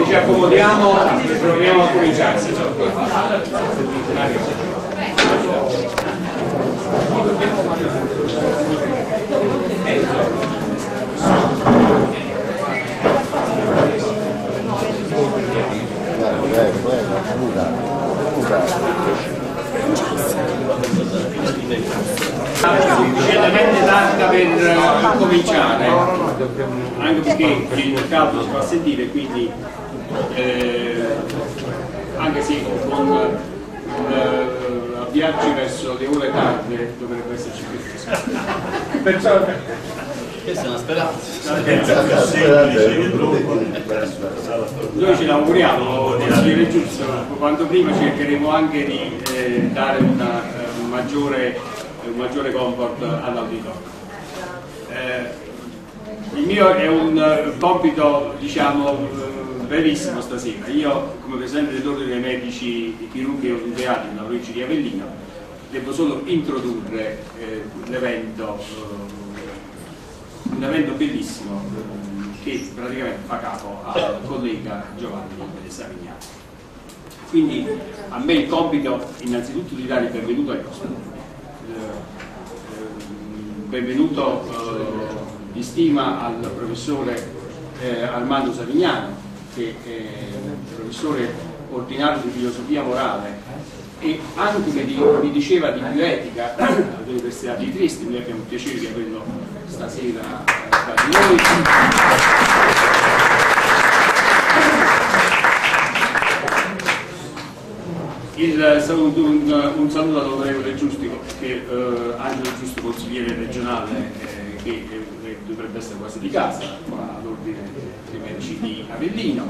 ci accomodiamo e proviamo a cominciare. Sufficientemente tanta per cominciare, anche perché il caldo si fa sentire, quindi anche se con avviarci verso le ore tarde dovrebbe esserci più fresco. Perciò questa è una speranza. Noi ce l'auguriamo, consigliere Giusto, quanto prima cercheremo anche di dare un maggiore comfort all'auditorio. Il mio è un compito, diciamo, brevissimo stasera. Io, come presidente dell'ordine dei medici chirurghi e odontoiatri nella provincia di Avellino, devo solo introdurre l'evento, un evento bellissimo che praticamente fa capo al collega Giovanni Savignano. Quindi a me il compito innanzitutto di dare il benvenuto ai nostri. Benvenuto di stima al professore Armando Savignano, che è professore ordinario di filosofia morale e anche mi diceva di bioetica all'Università di Trieste. Noi abbiamo il piacere di averlo stasera tra di noi. Un saluto all'onorevole Giustico, che Angelo Giusto, consigliere regionale, che dovrebbe essere quasi di casa all'ordine dei medici di Avellino.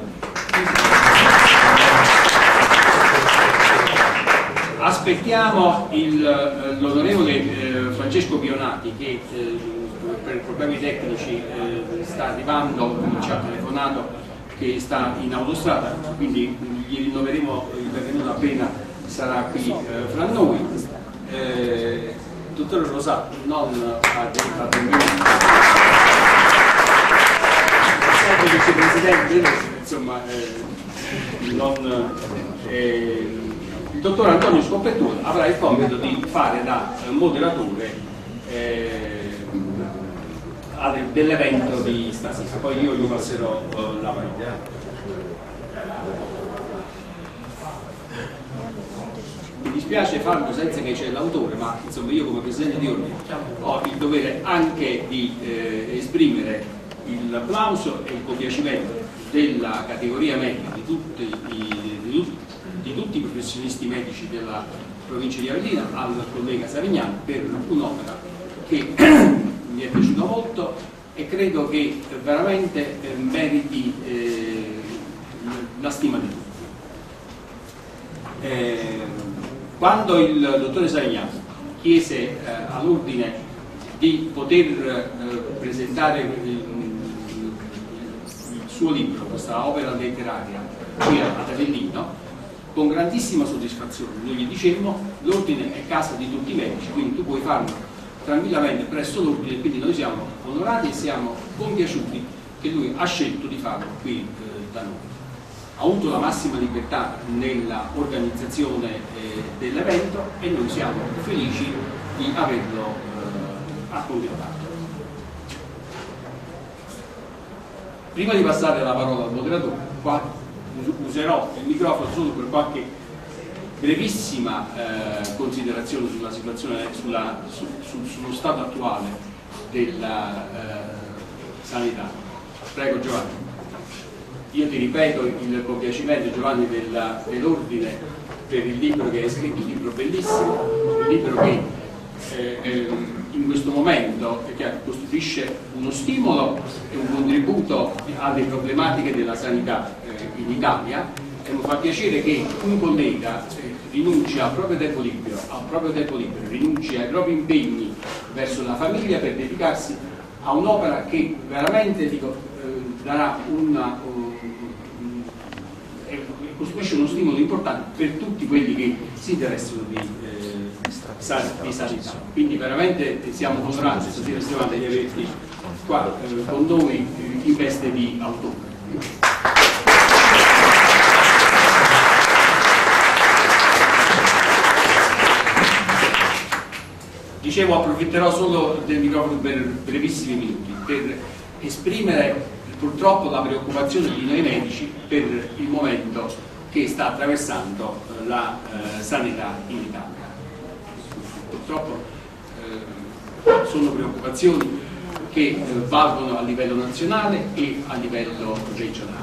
Aspettiamo l'onorevole Francesco Pionati, che per problemi tecnici sta arrivando, ci ha telefonato che sta in autostrada, quindi gli rinnoveremo il benvenuto appena sarà qui fra noi. Dottore Rosato, non vicepresidente, insomma, il dottor Antonio Scoppettura avrà il compito di fare da moderatore dell'evento di stasera, poi io gli passerò la parola. Mi dispiace farlo senza che c'è l'autore, ma insomma io come presidente di ordine ho il dovere anche di esprimere il applauso e il compiacimento della categoria medica, di tutti i professionisti medici della provincia di Avellino, al collega Savignano per un'opera che mi è piaciuta molto e credo che veramente meriti la stima di tutti. Quando il dottore Savignano chiese all'ordine di poter presentare il suo libro, questa opera letteraria qui ad Avellino, con grandissima soddisfazione noi gli dicemmo: l'ordine è casa di tutti i medici, quindi tu puoi farlo tranquillamente presso l'ordine, quindi noi siamo onorati e siamo compiaciuti che lui ha scelto di farlo qui da noi. Ha avuto la massima libertà nella organizzazione dell'evento e noi siamo felici di averlo accontentato. Prima di passare la parola al moderatore, qua userò il microfono solo per qualche brevissima considerazione sulla situazione, sullo stato attuale della sanità. Prego Giovanni. Io ti ripeto il compiacimento, Giovanni, dell'ordine per il libro che hai scritto, un libro bellissimo, un libro che in questo momento costituisce uno stimolo e un contributo alle problematiche della sanità in Italia, e mi fa piacere che un collega rinunci al proprio tempo libero, rinunci ai propri impegni verso la famiglia per dedicarsi a un'opera che veramente darà costituisce uno stimolo importante per tutti quelli che si interessano di sanità. Quindi veramente siamo onorati stasera di averti qua con noi in veste di autore. Dicevo, approfitterò solo del microfono per brevissimi minuti per esprimere purtroppo la preoccupazione di noi medici per il momento che sta attraversando la sanità in Italia. Purtroppo sono preoccupazioni che valgono a livello nazionale e a livello regionale.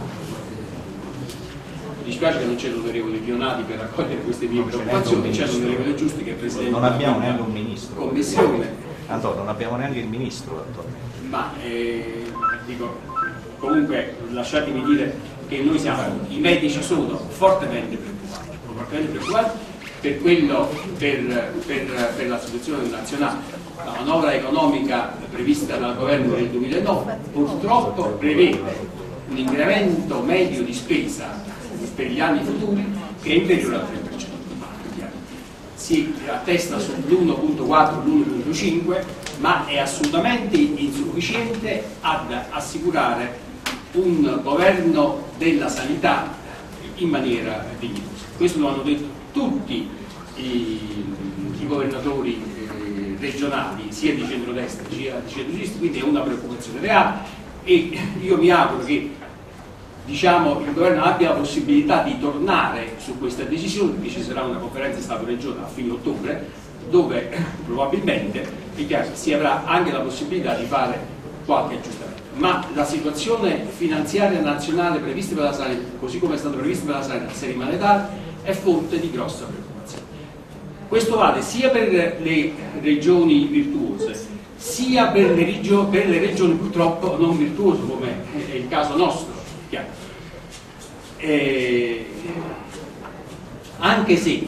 Mi dispiace che non c'è l'onorevole Pionati per raccogliere queste mie preoccupazioni, c'è l'onorevole Giusti che è presidente. Non abbiamo neanche un ministro. Commissione. Antonio, non abbiamo neanche il ministro. Ma dico, comunque lasciatemi dire che noi siamo, i medici sono fortemente preoccupati per quello, per la situazione nazionale. La manovra economica prevista dal governo del 2009 purtroppo prevede un incremento medio di spesa per gli anni futuri che è inferiore al 3%. Si attesta sull'1.4, l'1.5, ma è assolutamente insufficiente ad assicurare un governo della sanità in maniera dignitosa. Questo lo hanno detto tutti i governatori regionali, sia di centrodestra sia di centrosinistra, quindi è una preoccupazione reale e io mi auguro che il governo abbia la possibilità di tornare su questa decisione, perché ci sarà una conferenza Stato-Regione a fine ottobre dove probabilmente si avrà anche la possibilità di fare qualche aggiustamento. Ma la situazione finanziaria nazionale prevista per la sanità, così come è stato previsto per la sanità, se rimane tale, è fonte di grossa preoccupazione. Questo vale sia per le regioni virtuose, sia per le regioni purtroppo non virtuose, come è il caso nostro. Anche se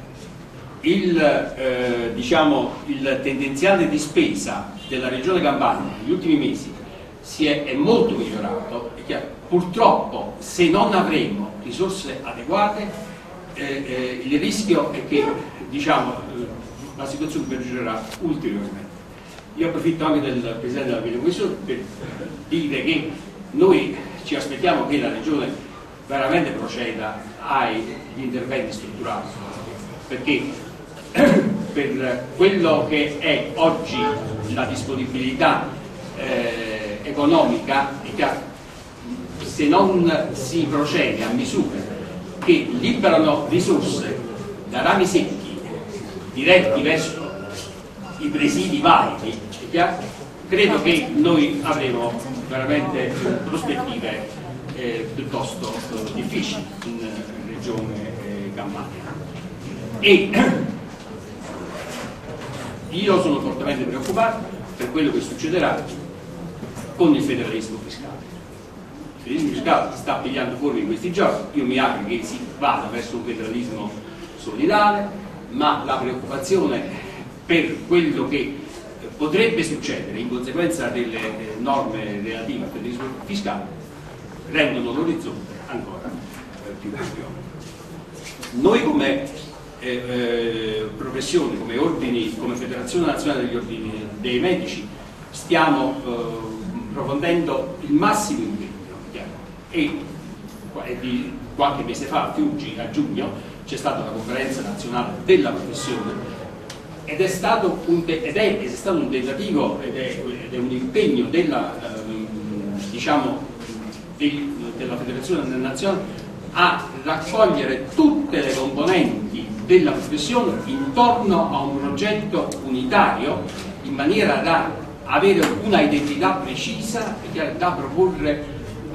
il tendenziale di spesa della regione Campania negli ultimi mesi è molto migliorato, è chiaro, purtroppo se non avremo risorse adeguate il rischio è che la situazione peggiorerà ulteriormente. Io approfitto anche del Presidente della Commissione per dire che noi ci aspettiamo che la Regione veramente proceda agli interventi strutturali, perché per quello che è oggi la disponibilità economica, se non si procede a misure che liberano risorse da rami secchi diretti verso i presidi validi, credo che noi avremo veramente prospettive piuttosto difficili in regione Campania. E io sono fortemente preoccupato per quello che succederà con il federalismo fiscale. Il federalismo fiscale sta pigliando forme in questi giorni, io mi auguro che si vada verso un federalismo solidale, ma la preoccupazione per quello che potrebbe succedere in conseguenza delle norme relative al federalismo fiscale rendono l'orizzonte ancora più buio. Noi come professioni, come ordini, come Federazione Nazionale degli Ordini dei Medici stiamo approfondendo il massimo impegno e di qualche mese fa a Fiuggi a giugno c'è stata la conferenza nazionale della professione ed è stato un tentativo ed è un impegno della Federazione Nazionale a raccogliere tutte le componenti della professione intorno a un progetto unitario in maniera da avere una identità precisa da proporre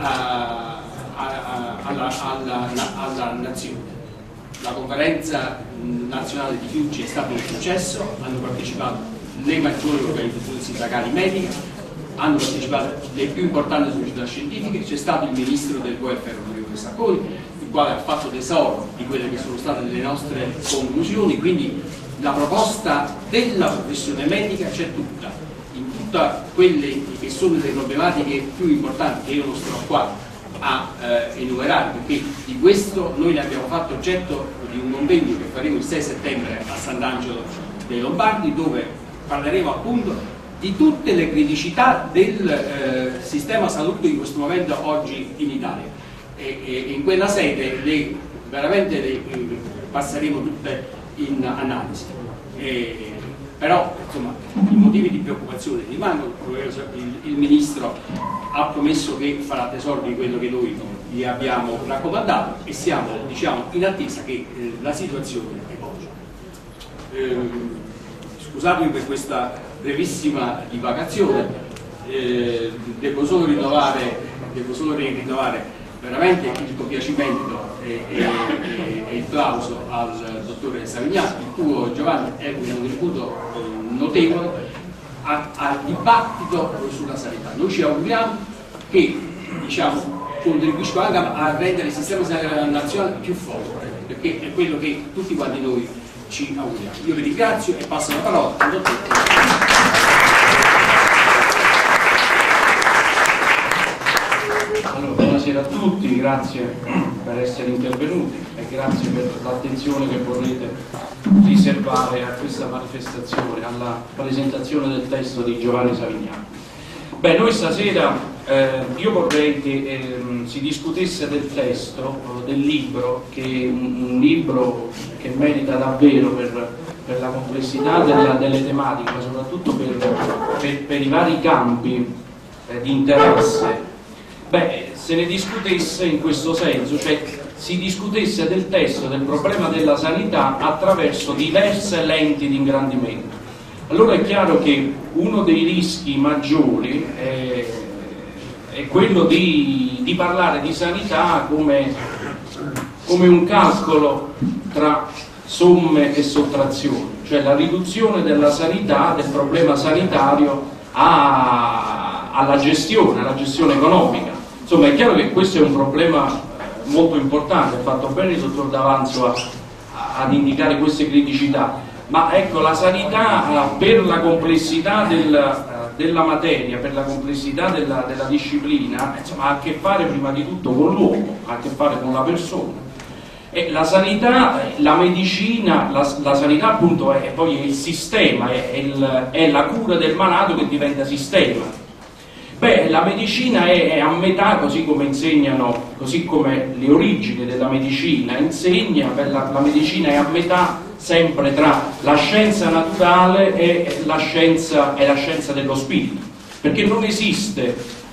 alla nazione. La conferenza nazionale di Fiuggi è stato un successo, hanno partecipato le maggiori organizzazioni sindacali mediche, hanno partecipato le più importanti società scientifiche, c'è stato il ministro del welfare onorevole Sacconi, il quale ha fatto tesoro di quelle che sono state le nostre conclusioni, quindi la proposta della professione medica c'è tutta, in tutte quelle che sono le problematiche più importanti che io non starò qua a enumerare, perché di questo noi ne abbiamo fatto oggetto di un convegno che faremo il 6 settembre a Sant'Angelo dei Lombardi, dove parleremo appunto di tutte le criticità del sistema salute in questo momento oggi in Italia e in quella sede veramente le passeremo tutte in analisi. però insomma i motivi di preoccupazione rimangono. Il Ministro ha promesso che farà tesoro di quello che noi gli abbiamo raccomandato e siamo, diciamo, in attesa che la situazione evolva. Scusatemi per questa brevissima divagazione, devo solo rinnovare veramente il compiacimento e il plauso al dottore Savignano. Il tuo, Giovanni, è un contributo notevole al dibattito sulla sanità. Noi ci auguriamo che, diciamo, contribuisca anche a rendere il sistema sanitario nazionale più forte, perché è quello che tutti quanti noi ci auguriamo. Io vi ringrazio e passo la parola al dottore. Allora, buonasera a tutti, grazie per essere intervenuti e grazie per l'attenzione che vorrete riservare a questa manifestazione, alla presentazione del testo di Giovanni Savignano. Beh, noi stasera io vorrei che si discutesse del testo, del libro, che è un libro che merita davvero per la complessità delle tematiche, ma soprattutto per i vari campi di interesse. Beh, se ne discutesse in questo senso, cioè si discutesse del testo, del problema della sanità attraverso diverse lenti di ingrandimento. Allora è chiaro che uno dei rischi maggiori è quello di parlare di sanità come un calcolo tra somme e sottrazioni, cioè la riduzione della sanità, del problema sanitario alla gestione economica. Insomma, è chiaro che questo è un problema molto importante, ha fatto bene il dottor D'Avanzo ad indicare queste criticità, ma ecco, la sanità per la complessità della materia, per la complessità della disciplina, insomma, ha a che fare prima di tutto con l'uomo, ha a che fare con la persona. E la sanità, la medicina, la sanità appunto è poi il sistema, è la cura del malato che diventa sistema. Beh, la medicina è a metà, così come insegnano, così come le origini della medicina insegna, la medicina è a metà sempre tra la scienza naturale e la scienza dello spirito, perché non esiste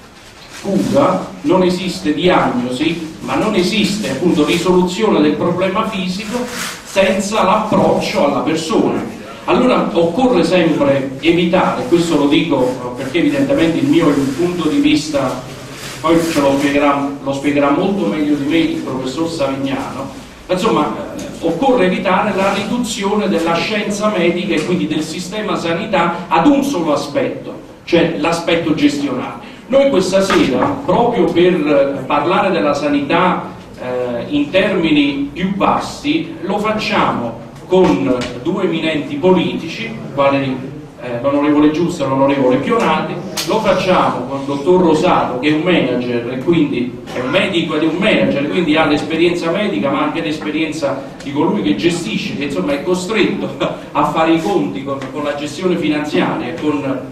cura, non esiste diagnosi, ma non esiste appunto risoluzione del problema fisico senza l'approccio alla persona. Allora occorre sempre evitare, questo lo dico perché evidentemente il punto di vista, poi ce lo spiegherà molto meglio di me il professor Savignano, insomma occorre evitare la riduzione della scienza medica e quindi del sistema sanità ad un solo aspetto, cioè l'aspetto gestionale. Noi questa sera, proprio per parlare della sanità in termini più vasti, lo facciamo con due eminenti politici, quali l'onorevole Giusto e l'onorevole Pionati, lo facciamo con il dottor Rosato, che è un manager e quindi è un medico ed è un manager, quindi ha l'esperienza medica ma anche l'esperienza di colui che gestisce, che insomma è costretto a fare i conti con la gestione finanziaria e con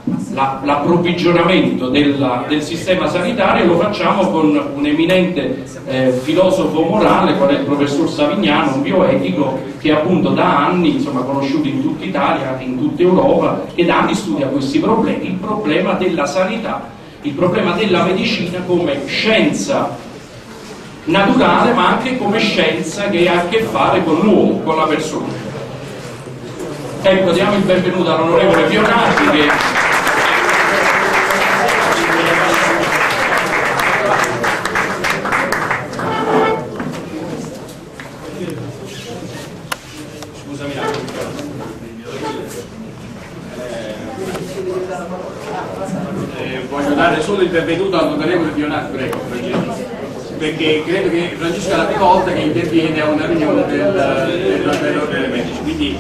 l'approvvigionamento del sistema sanitario. Lo facciamo con un eminente filosofo morale qual è il professor Savignano, un bioetico che appunto da anni, insomma, conosciuto in tutta Italia, in tutta Europa, che da anni studia questi problemi, il problema della sanità, il problema della medicina come scienza naturale ma anche come scienza che ha a che fare con l'uomo, con la persona. Ecco, diamo il benvenuto all'onorevole Pionati che voglio dare solo il benvenuto all'onorevole Pionati, prego, perché credo che Francesco è la prima volta che interviene a una riunione dell'ordine medici, quindi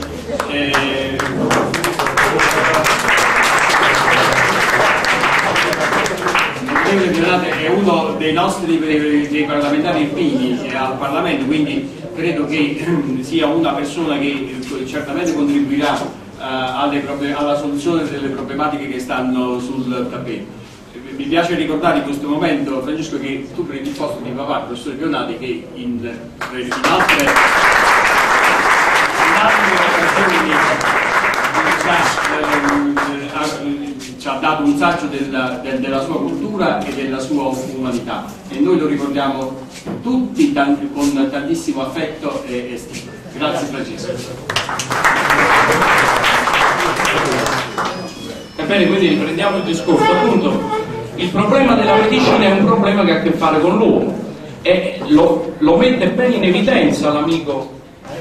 l'onorevole Pionati è uno dei nostri dei parlamentari irpini al Parlamento, quindi credo che sia una persona che certamente contribuirà alla soluzione delle problematiche che stanno sul tappeto. Mi piace ricordare in questo momento, Francesco, che tu prendi il posto di papà, il professore Pionati, che in altre occasioni ci ha dato un saggio della sua cultura e della sua umanità, e noi lo ricordiamo tutti con tantissimo affetto e stima. Grazie Francesco. Ebbene, quindi riprendiamo il discorso. Appunto, il problema della medicina è un problema che ha a che fare con l'uomo, e lo mette bene in evidenza l'amico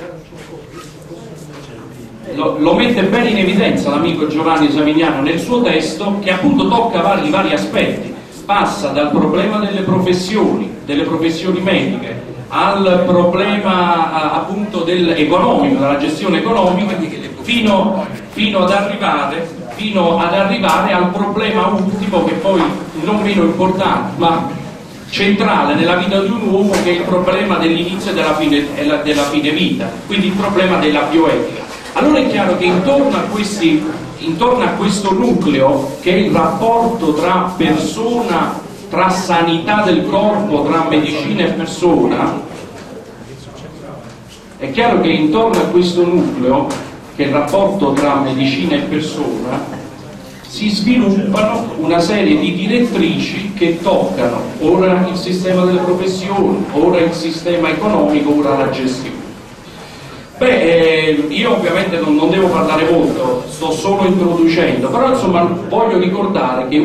Giovanni Savignano nel suo testo, che appunto tocca vari aspetti. Passa dal problema delle professioni mediche, al problema appunto economico, della gestione economica, fino ad arrivare al problema ultimo, che poi non meno importante ma centrale nella vita di un uomo, che è il problema dell'inizio e della fine vita, quindi il problema della bioetica. Allora è chiaro che intorno a questo nucleo, che è il rapporto tra persona, tra sanità del corpo, tra medicina e persona, è chiaro che intorno a questo nucleo, che è il rapporto tra medicina e persona, si sviluppano una serie di direttrici che toccano ora il sistema delle professioni, ora il sistema economico, ora la gestione. Io ovviamente non devo parlare molto, sto solo introducendo, però insomma voglio ricordare che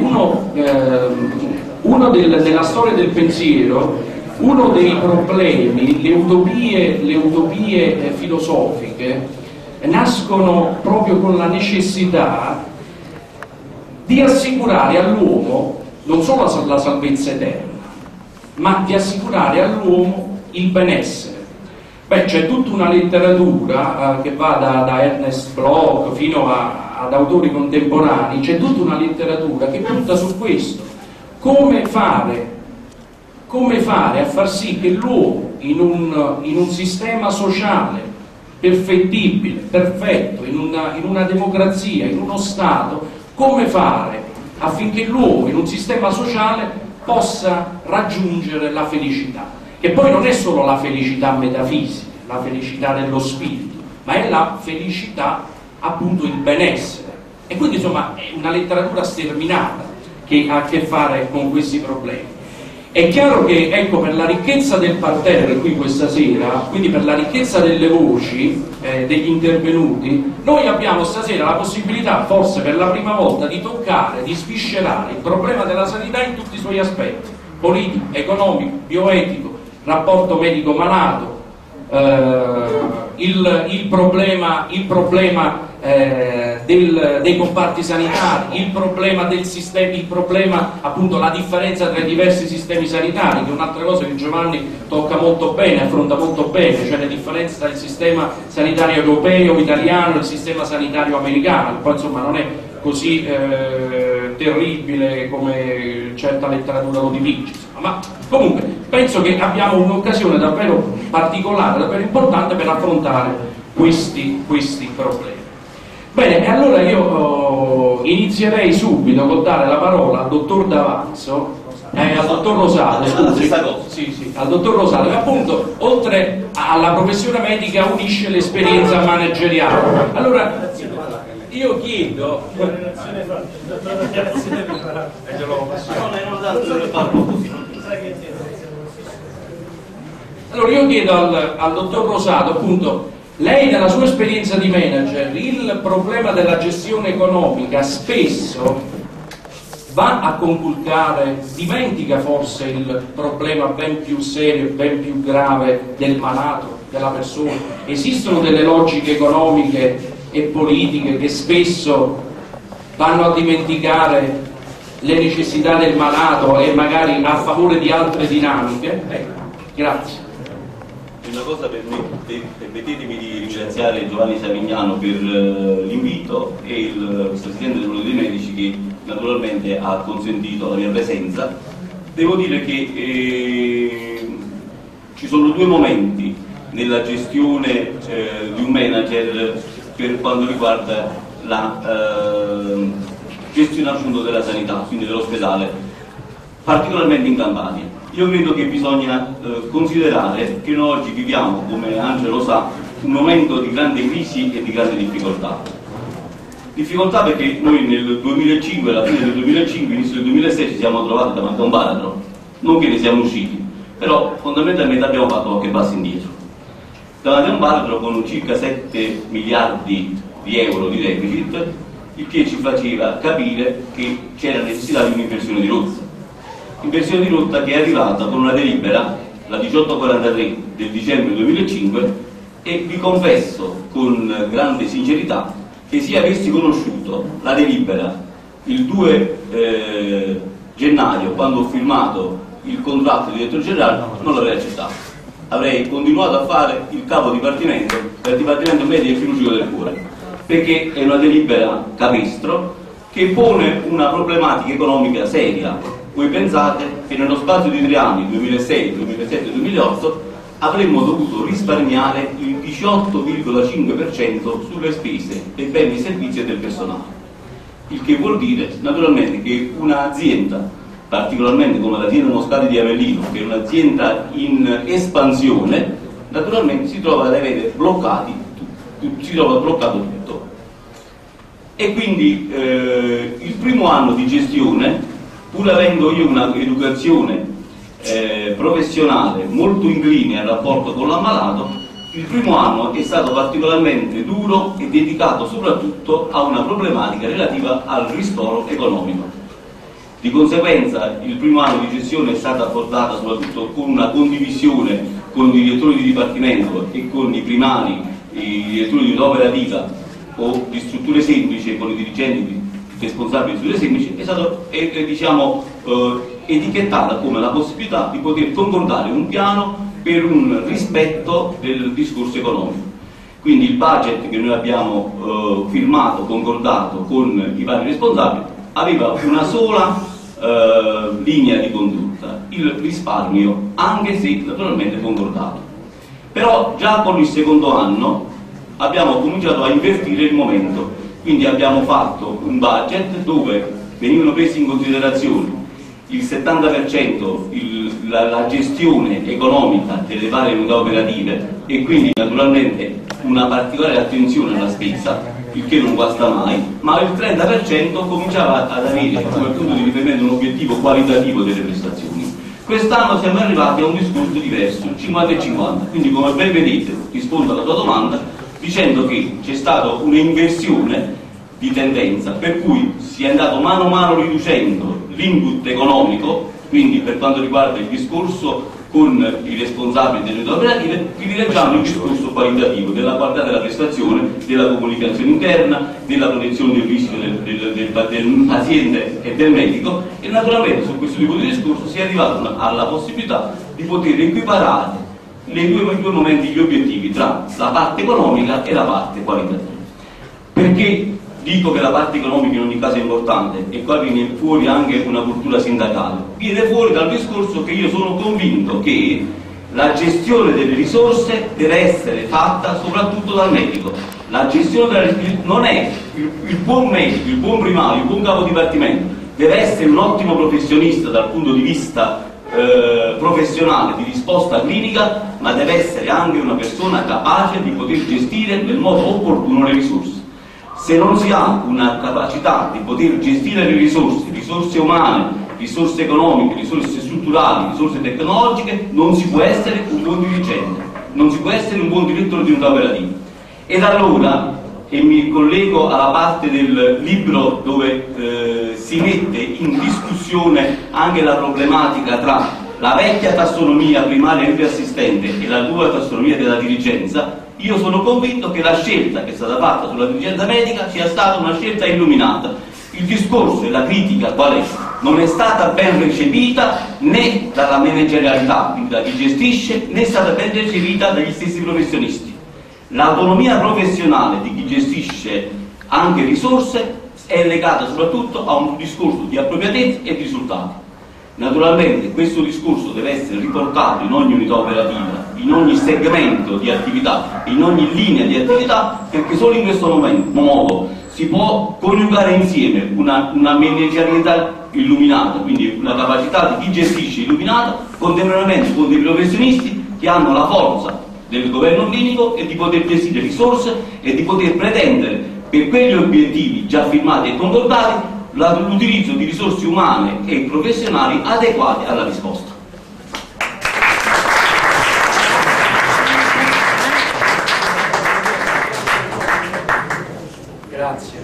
nella storia del pensiero, uno dei problemi, le utopie filosofiche nascono proprio con la necessità di assicurare all'uomo non solo la salvezza eterna, ma di assicurare all'uomo il benessere. C'è tutta una letteratura che va da Ernest Bloch fino ad autori contemporanei, c'è tutta una letteratura che punta su questo: come fare a far sì che l'uomo in un sistema sociale perfettibile, perfetto, in una democrazia, in uno Stato, come fare affinché l'uomo in un sistema sociale possa raggiungere la felicità, che poi non è solo la felicità metafisica, la felicità dello spirito, ma è la felicità, appunto, il benessere. E quindi insomma è una letteratura sterminata che ha a che fare con questi problemi. È chiaro che, ecco, per la ricchezza del parterre qui questa sera, quindi per la ricchezza delle voci degli intervenuti, noi abbiamo stasera la possibilità, forse per la prima volta, di toccare, di sviscerare il problema della sanità in tutti i suoi aspetti: politico, economico, bioetico, rapporto medico-malato, il problema dei comparti sanitari, il problema del sistema, il problema, appunto, la differenza tra i diversi sistemi sanitari, che è un'altra cosa che Giovanni tocca molto bene, affronta molto bene, cioè le differenze tra il sistema sanitario europeo, italiano e il sistema sanitario americano. Poi insomma non è così terribile come certa letteratura lo dipinge, ma comunque penso che abbiamo un'occasione davvero particolare, davvero importante per affrontare questi problemi. Bene, e allora io inizierei subito col dare la parola al dottor D'Avanzo, al dottor Rosato, al dottor Rosato, che appunto oltre alla professione medica unisce l'esperienza manageriale. Allora io chiedo al dottor Rosato, appunto, lei nella sua esperienza di manager, il problema della gestione economica spesso va a conculcare, dimentica forse il problema ben più serio, ben più grave del malato, della persona. Esistono delle logiche economiche e politiche che spesso vanno a dimenticare le necessità del malato e magari a favore di altre dinamiche. Grazie. Una cosa, permettetemi di ringraziare Giovanni Savignano per l'invito e il Presidente dell'Ordine dei Medici, che naturalmente ha consentito la mia presenza. Devo dire che ci sono due momenti nella gestione di un manager per quanto riguarda la gestione, appunto, della sanità, quindi dell'ospedale, particolarmente in Campania. Io credo che bisogna considerare che noi oggi viviamo, come Angelo sa, un momento di grande crisi e di grande difficoltà. Difficoltà perché noi nel 2005, alla fine del 2005, inizio del 2006 ci siamo trovati davanti a un baratro, non che ne siamo usciti, però fondamentalmente abbiamo fatto qualche passo indietro. Davanti a un baratro con circa 7 miliardi di euro di deficit, il che ci faceva capire che c'era necessità di un'inversione di rotta. Inversione di rotta che è arrivata con una delibera, la 1843 del dicembre 2005, e vi confesso con grande sincerità che se avessi conosciuto la delibera il 2 gennaio, quando ho firmato il contratto di direttore generale, non l'avrei accettato. Avrei continuato a fare il capo dipartimento del Dipartimento Medico e Chirurgico del Cuore, perché è una delibera capestro che pone una problematica economica seria. Voi pensate che nello spazio di 3 anni, 2006, 2007 e 2008, avremmo dovuto risparmiare il 18,5% sulle spese dei beni, servizi e del personale. Il che vuol dire naturalmente che un'azienda, particolarmente come l'azienda Moscati di Avellino, che è un'azienda in espansione, naturalmente si trova ad avere bloccato tutto. E quindi il primo anno di gestione, pur avendo io una educazione professionale molto incline al rapporto con l'ammalato, il primo anno è stato particolarmente duro e dedicato soprattutto a una problematica relativa al ristoro economico. Di conseguenza il primo anno di gestione è stata affrontata soprattutto con una condivisione con i direttori di dipartimento e con i primari, i direttori di unità operativa o di strutture semplici e con i dirigenti responsabili di strutture semplici, è stata etichettata come la possibilità di poter concordare un piano per un rispetto del discorso economico. Quindi il budget che noi abbiamo firmato, concordato con i vari responsabili, aveva una sola linea di condotta, il risparmio, anche se naturalmente concordato. Però già con il secondo anno abbiamo cominciato a invertire il momento, quindi abbiamo fatto un budget dove venivano presi in considerazione il 70% la gestione economica delle varie unità operative e quindi naturalmente una particolare attenzione alla spesa, il che non guasta mai, ma il 30% cominciava ad avere come punto di riferimento un obiettivo qualitativo delle prestazioni. Quest'anno siamo arrivati a un discorso diverso, 50 e 50, quindi come ben vedete rispondo alla tua domanda dicendo che c'è stata un'inversione di tendenza per cui si è andato mano a mano riducendo l'input economico, quindi per quanto riguarda il discorso con i responsabili delle unità operative, privilegiando il discorso qualitativo della qualità della prestazione, della comunicazione interna, della protezione del rischio del paziente e del medico, e naturalmente su questo tipo di discorso si è arrivato alla possibilità di poter equiparare i due momenti, gli obiettivi tra la parte economica e la parte qualitativa. Perché dico che la parte economica in ogni caso è importante, e qua viene fuori anche una cultura sindacale, viene fuori dal discorso che io sono convinto che la gestione delle risorse deve essere fatta soprattutto dal medico. La gestione non è il buon medico, il buon primario, il buon capo dipartimento, deve essere un ottimo professionista dal punto di vista professionale di risposta clinica, ma deve essere anche una persona capace di poter gestire nel modo opportuno le risorse. Se non si ha una capacità di poter gestire le risorse umane, risorse economiche, risorse strutturali, risorse tecnologiche, non si può essere un buon dirigente, non si può essere un buon direttore di unità operativa. Ed allora, e mi collego alla parte del libro dove si mette in discussione anche la problematica tra la vecchia tassonomia primaria e assistente e la nuova tassonomia della dirigenza, io sono convinto che la scelta che è stata fatta sulla dirigenza medica sia stata una scelta illuminata. Il discorso e la critica qual è? Non è stata ben recepita né dalla managerialità, quindi da chi gestisce, né è stata ben recepita dagli stessi professionisti. L'autonomia professionale di chi gestisce anche risorse è legata soprattutto a un discorso di appropriatezza e di risultati. Naturalmente questo discorso deve essere riportato in ogni unità operativa, in ogni segmento di attività, in ogni linea di attività, perché solo in questo modo si può coniugare insieme una managerialità illuminata, quindi una capacità di chi gestisce illuminata, contemporaneamente con dei professionisti che hanno la forza del governo clinico e di poter gestire risorse e di poter pretendere per quegli obiettivi già firmati e concordati l'utilizzo di risorse umane e professionali adeguate alla risposta. Grazie.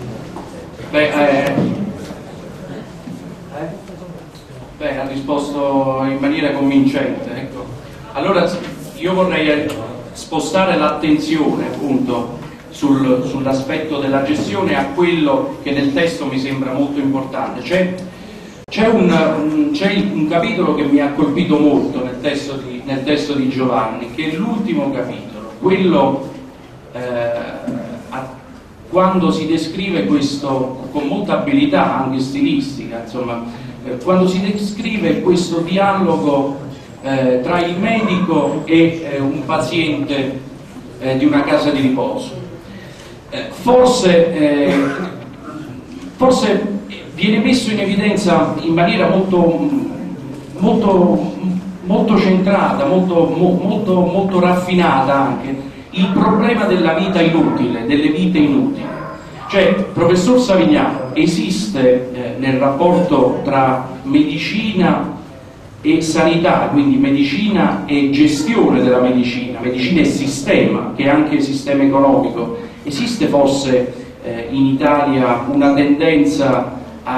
Ha risposto in maniera convincente, ecco. Allora io vorrei spostare l'attenzione appunto sull'aspetto della gestione a quello che nel testo mi sembra molto importante. C'è un capitolo che mi ha colpito molto nel testo di Giovanni, che è l'ultimo capitolo, quello quando si descrive questo, con molta abilità anche stilistica, insomma, quando si descrive questo dialogo tra il medico e un paziente di una casa di riposo. Forse viene messo in evidenza in maniera molto centrata, molto raffinata anche, il problema della vita inutile, delle vite inutili. Cioè, professor Savignano, esiste nel rapporto tra medicina e sanità, quindi medicina e gestione della medicina e sistema, che è anche sistema economico, esiste forse in Italia una tendenza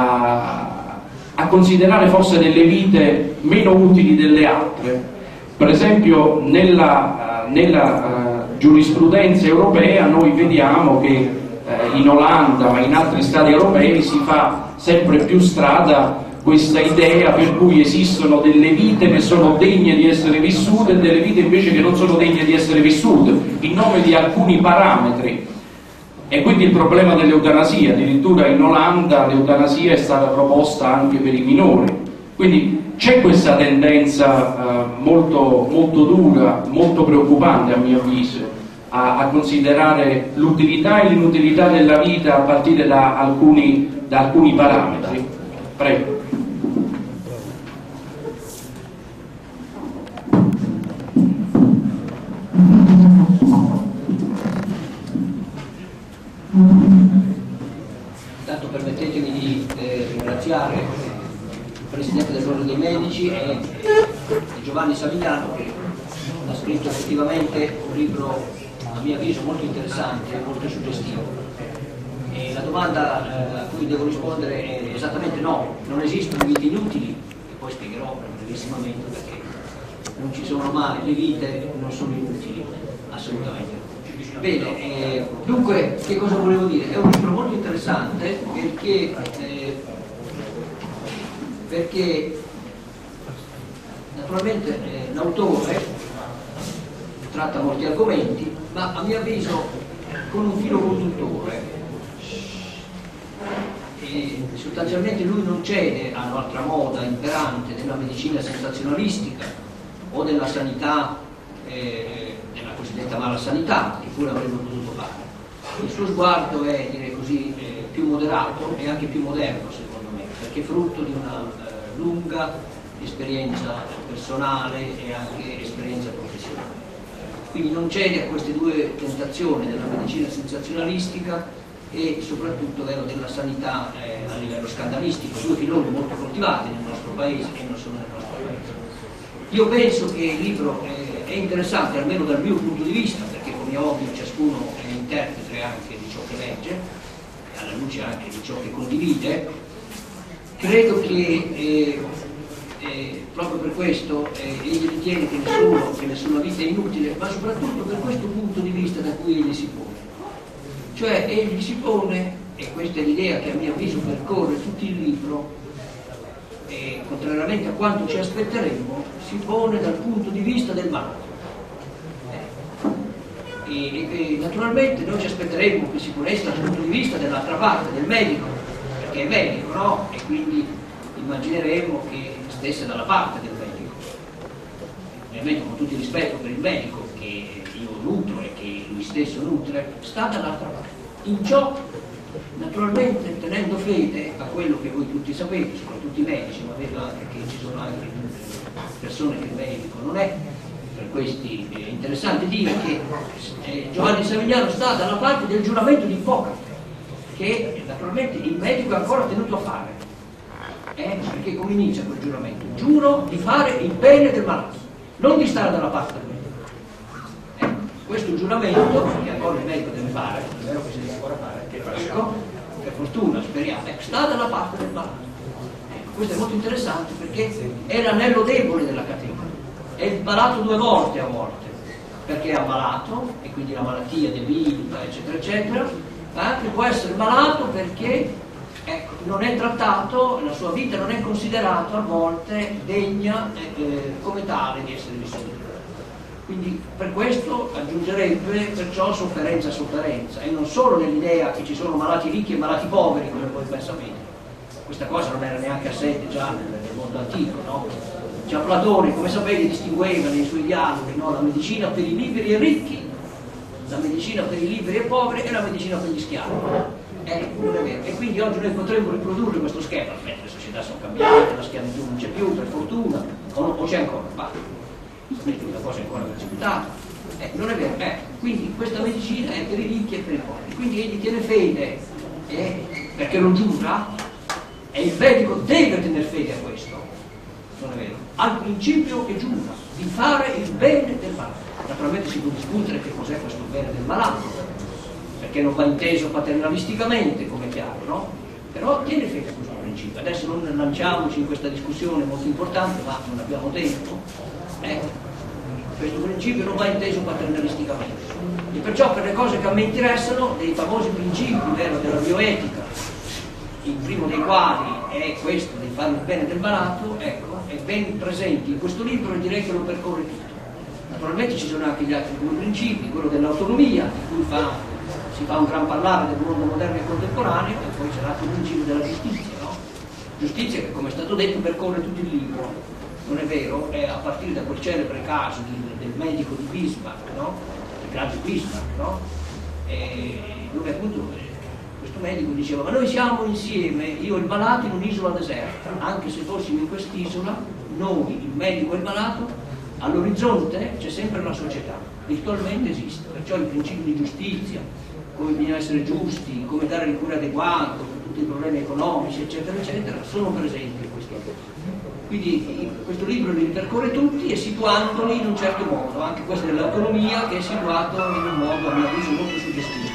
a considerare forse delle vite meno utili delle altre? Per esempio nella giurisprudenza europea noi vediamo che in Olanda, ma in altri stati europei, si fa sempre più strada questa idea per cui esistono delle vite che sono degne di essere vissute e delle vite invece che non sono degne di essere vissute, in nome di alcuni parametri. E quindi il problema dell'eutanasia, addirittura in Olanda l'eutanasia è stata proposta anche per i minori. Quindi c'è questa tendenza molto dura, molto preoccupante a mio avviso, a considerare l'utilità e l'inutilità della vita a partire da alcuni parametri. Prego. Intanto permettetemi di ringraziare il Presidente dell'Ordine dei Medici e Giovanni Savignano, che ha scritto effettivamente un libro a mio avviso molto interessante e molto suggestivo. E la domanda a cui devo rispondere è esattamente no, non esistono vite inutili, e poi spiegherò brevissimamente perché non ci sono mai, le vite non sono inutili, assolutamente. Bene, dunque che cosa volevo dire? È un libro molto interessante perché naturalmente l'autore tratta molti argomenti, ma a mio avviso con un filo conduttore. E sostanzialmente lui non cede a un'altra moda imperante della medicina sensazionalistica o della sanità, della cosiddetta mala sanità, di cui avremmo potuto fare. Il suo sguardo è, direi così, più moderato e anche più moderno, secondo me, perché è frutto di una lunga esperienza personale e anche esperienza professionale. Quindi non cede a queste due tentazioni della medicina sensazionalistica e soprattutto della sanità a livello scandalistico, due filoni molto coltivati nel nostro paese e non solo nel nostro paese. Io penso che il libro è interessante, almeno dal mio punto di vista, perché come ovvio ciascuno è interprete anche di ciò che legge, alla luce anche di ciò che condivide. Credo che proprio per questo egli ritiene che nessuna vita è inutile, ma soprattutto per questo punto di vista da cui egli si pone. Cioè egli si pone, e questa è l'idea che a mio avviso percorre tutto il libro, e contrariamente a quanto ci aspetteremmo, si pone dal punto di vista del malato. E naturalmente noi ci aspetteremmo che si ponesse dal punto di vista dell'altra parte, del medico, perché è medico, no? E quindi immagineremmo che stesse dalla parte del medico. Ovviamente con tutto il rispetto per il medico che io nutro e che lui stesso nutre, sta dall'altra parte. In ciò, naturalmente, tenendo fede a quello che voi tutti sapete, soprattutto i medici, ma vedo anche che ci sono anche persone che il medico non è, per questi è interessante dire che Giovanni Savignano sta dalla parte del giuramento di Ippocrate. che naturalmente il medico è ancora tenuto a fare, perché come inizia quel giuramento? Giuro di fare il bene del malato, non di stare dalla parte del medico. Questo giuramento che ancora il medico deve fare, è vero che si deve ancora fare, che per fortuna speriamo, sta dalla parte del malato. Questo è molto interessante perché è l'anello debole della catena, è il malato 2 volte a volte, perché è ammalato e quindi la malattia debilita eccetera eccetera, ma anche può essere malato perché non è trattato, la sua vita non è considerata a volte degna come tale di essere vissuta. Quindi per questo aggiungerebbe perciò sofferenza a sofferenza, e non solo nell'idea che ci sono malati ricchi e malati poveri come voi ben sapete. Questa cosa non era neanche assente già nel mondo antico, no? Già Platone, come sapete, distingueva nei suoi dialoghi, no? La medicina per i liberi e ricchi, la medicina per i liberi e poveri e la medicina per gli schiavi. Non è vero. E quindi oggi noi potremmo riprodurre questo schema, le società sono cambiate, la schiavitù non c'è più per fortuna, o c'è ancora, ma sapete, una cosa è ancora precipitata. Non è vero, quindi questa medicina è per i ricchi e per i poveri, quindi egli tiene fede, perché lo giura, e il medico deve tenere fede a questo, non è vero, al principio che giura di fare il bene del malato. Naturalmente si può discutere che cos'è questo bene del malato, perché non va inteso paternalisticamente, come è chiaro, no? Però tiene fede a questo principio. Adesso non lanciamoci in questa discussione molto importante, ma non abbiamo tempo. Questo principio non va inteso paternalisticamente. E perciò per le cose che a me interessano, dei famosi principi della bioetica, il primo dei quali è questo di fare il bene del malato, è ben presente in questo libro e direi che lo percorre tutto. Naturalmente ci sono anche gli altri 2 principi, quello dell'autonomia, di cui si fa un gran parlare del mondo moderno e contemporaneo, e poi c'è l'altro principio della giustizia, no? Giustizia che, come è stato detto, percorre tutto il libro, non è vero? È a partire da quel celebre caso del medico di Bismarck, no? Il grande Bismarck, no? Dove appunto questo medico diceva: ma noi siamo insieme, io e il malato, in un'isola deserta, anche se fossimo in quest'isola, noi, il medico e il malato, all'orizzonte c'è sempre la società, virtualmente esiste, perciò i principi di giustizia, come bisogna essere giusti, come dare le cure adeguate, tutti i problemi economici, eccetera, eccetera, sono presenti in questo libro. Quindi questo libro li ripercorre tutti e situandoli in un certo modo, anche questo dell'autonomia che è situato in un modo, a mio avviso, molto suggestivo.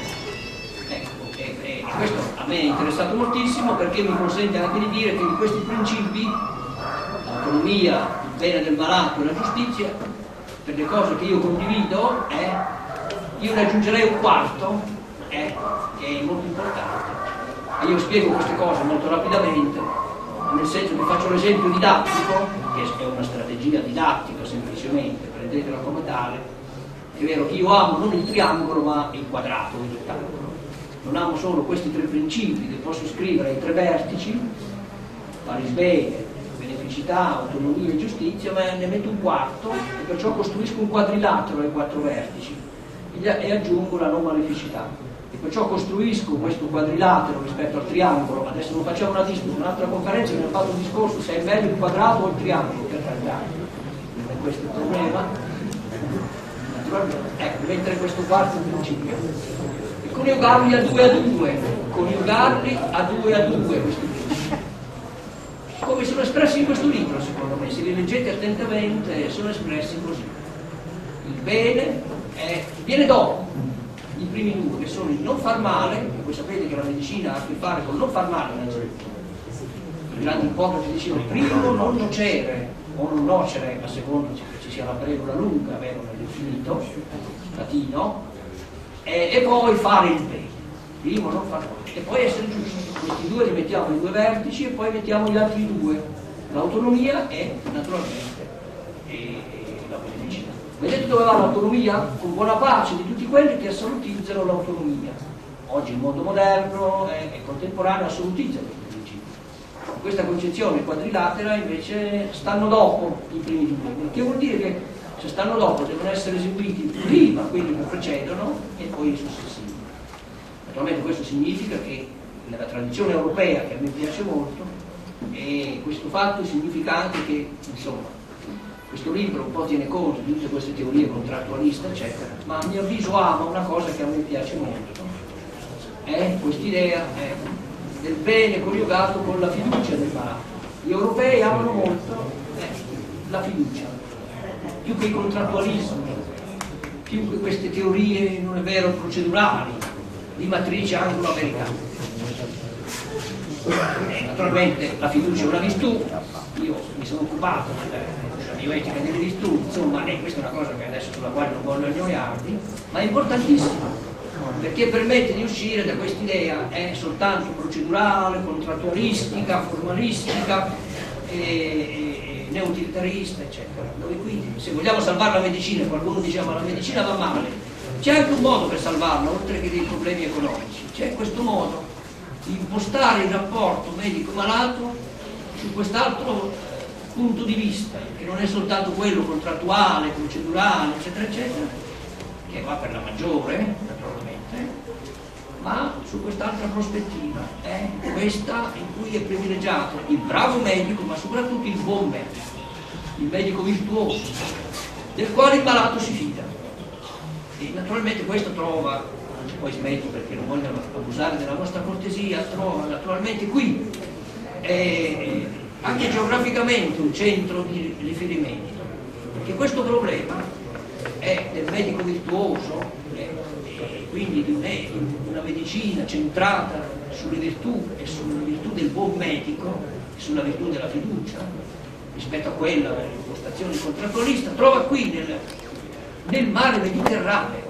E questo a me è interessato moltissimo perché mi consente anche di dire che in questi principi, l'autonomia, il bene del malato e la giustizia, per le cose che io condivido, io ne aggiungerei un quarto, che è molto importante. E io spiego queste cose molto rapidamente, nel senso che faccio l'esempio didattico, che è una strategia didattica semplicemente, prendetela come tale. È vero che io amo non il triangolo ma il quadrato, il rettangolo. Non amo solo questi 3 principi che posso scrivere ai 3 vertici, fare il bene, beneficità, autonomia e giustizia, ma ne metto un quarto e perciò costruisco un quadrilatero ai 4 vertici e aggiungo la non maleficità. E perciò costruisco questo quadrilatero rispetto al triangolo. Adesso non facciamo una discussione, un'altra conferenza mi ha fatto un discorso se è meglio il quadrato o il triangolo, per carità, non è questo il problema. Naturalmente, mettere questo quarto principio. Coniugarli a 2 a 2, coniugarli a 2 a 2 questi principi. Come sono espressi in questo libro, secondo me, se li leggete attentamente, sono espressi così. Il bene viene dopo i primi 2, che sono il non far male, e voi sapete che la medicina ha a che fare con non far male innanzitutto. I grandi ippocrati dicevano primo non nocere, o non nocere, a seconda che ci sia la pregola lunga, vero, nell'infinito, latino, e poi fare il bene, primo non fare male, e poi essere giusti. Questi 2 li mettiamo in 2 vertici e poi mettiamo gli altri 2, l'autonomia e naturalmente la beneficità. Vedete dove va l'autonomia? Con buona pace di tutti quelli che assolutizzano l'autonomia. Oggi il mondo moderno e contemporaneo assolutizza questo principio. Questa concezione quadrilatera invece stanno dopo i primi 2, che vuol dire che se stanno dopo devono essere eseguiti prima quelli che precedono e poi i successivi. Naturalmente questo significa che nella tradizione europea, che a me piace molto, e questo fatto significa anche che, insomma, questo libro un po' tiene conto di tutte queste teorie contrattualiste, eccetera, ma a mio avviso ama una cosa che a me piace molto, quest'idea del bene coniugato con la fiducia del malato. Gli europei amano molto la fiducia, più che i contrattualismi, più che queste teorie, non è vero, procedurali, di matrice anglo-americana. Naturalmente la fiducia è una virtù, io mi sono occupato della bioetica delle virtù, insomma, e questa è una cosa che adesso sulla quale non voglio annoiarvi, ma è importantissima, perché permette di uscire da quest'idea soltanto procedurale, contrattualistica, formalistica, neutilitarista, eccetera. Dove quindi, se vogliamo salvare la medicina, qualcuno diceva la medicina va male, c'è anche un modo per salvarla, oltre che dei problemi economici, c'è questo modo di impostare il rapporto medico-malato su quest'altro punto di vista, che non è soltanto quello contrattuale, procedurale, eccetera, eccetera, che va per la maggiore, naturalmente, ma su quest'altra prospettiva, questa in cui è privilegiato il bravo medico, ma soprattutto il buon medico, il medico virtuoso, del quale il malato si fida. E naturalmente questo trova, poi smetto perché non voglio abusare della vostra cortesia, trova naturalmente qui anche geograficamente un centro di riferimento, perché questo problema è del medico virtuoso, quindi di una medicina centrata sulle virtù e sulla virtù del buon medico e sulla virtù della fiducia rispetto a quella dell'impostazione contrattualista, trova qui nel mare Mediterraneo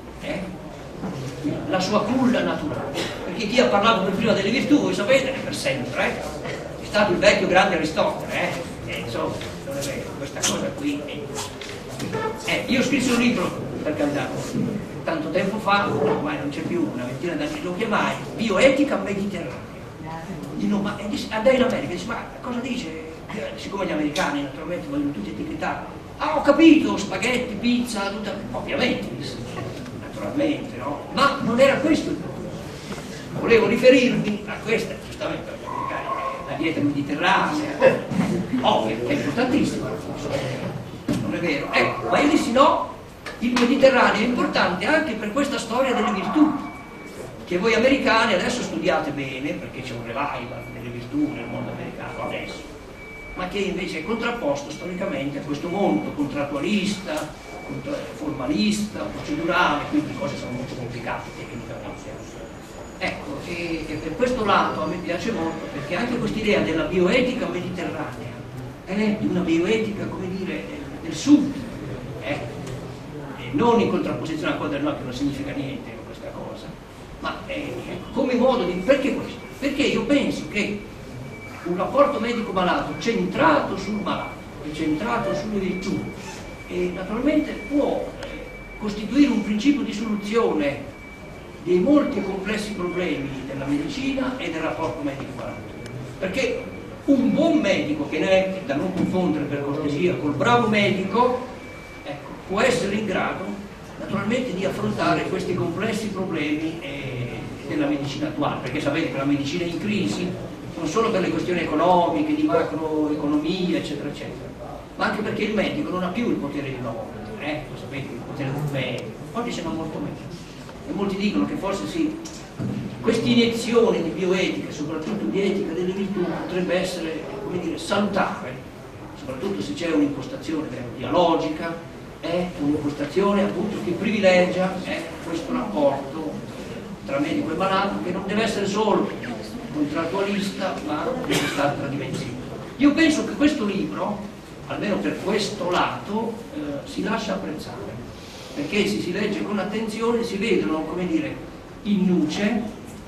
la sua culla naturale, perché chi ha parlato per prima delle virtù, voi sapete, è per sempre, è stato il vecchio grande Aristotele, insomma, non è vero, questa cosa qui io ho scritto un libro, per carità, tanto tempo fa, ormai non c'è più, una ventina d'anni, lo chiamai Bioetica Mediterranea. Andai in America e dice, ma cosa dice? Siccome gli americani naturalmente vogliono tutti etichettare, ho capito, spaghetti, pizza, tutta, ovviamente, naturalmente, no? Ma non era questo il problema. Volevo riferirmi a questa, giustamente per gli americani, la dieta mediterranea, ovvio, è importantissima, non è vero? Ecco, ma io dissi no, il Mediterraneo è importante anche per questa storia delle virtù, che voi americani adesso studiate bene, perché c'è un revival delle virtù nel mondo americano adesso, ma che invece è contrapposto storicamente a questo mondo contrattualista, formalista, procedurale, quindi le cose sono molto complicate tecnicamente. Ecco, e per questo lato a me piace molto, perché anche quest'idea della bioetica mediterranea è una bioetica, come dire, del sud, non in contrapposizione a quella del nord, che non significa niente questa cosa, ma come modo di... Perché questo? Perché io penso che un rapporto medico-malato centrato sul malato e centrato sulle virtù naturalmente può costituire un principio di soluzione dei molti complessi problemi della medicina e del rapporto medico-malato, perché un buon medico, che è da non confondere per cortesia col bravo medico, può essere in grado naturalmente di affrontare questi complessi problemi della medicina attuale, perché sapete che la medicina è in crisi non solo per le questioni economiche, di macroeconomia, eccetera, eccetera, ma anche perché il medico non ha più il potere di una volta, lo sapete, il potere del medico, oggi se non molto meno. E molti dicono che forse sì, questa iniezione di bioetica, soprattutto di etica delle virtù, potrebbe essere, come dire, salutare, soprattutto se c'è un'impostazione dialogica, un'impostazione appunto che privilegia questo rapporto tra medico e malato, che non deve essere solo contrattualista, ma di quest'altra dimensione. Io penso che questo libro, almeno per questo lato, si lascia apprezzare, perché se si legge con attenzione si vedono, come dire, in luce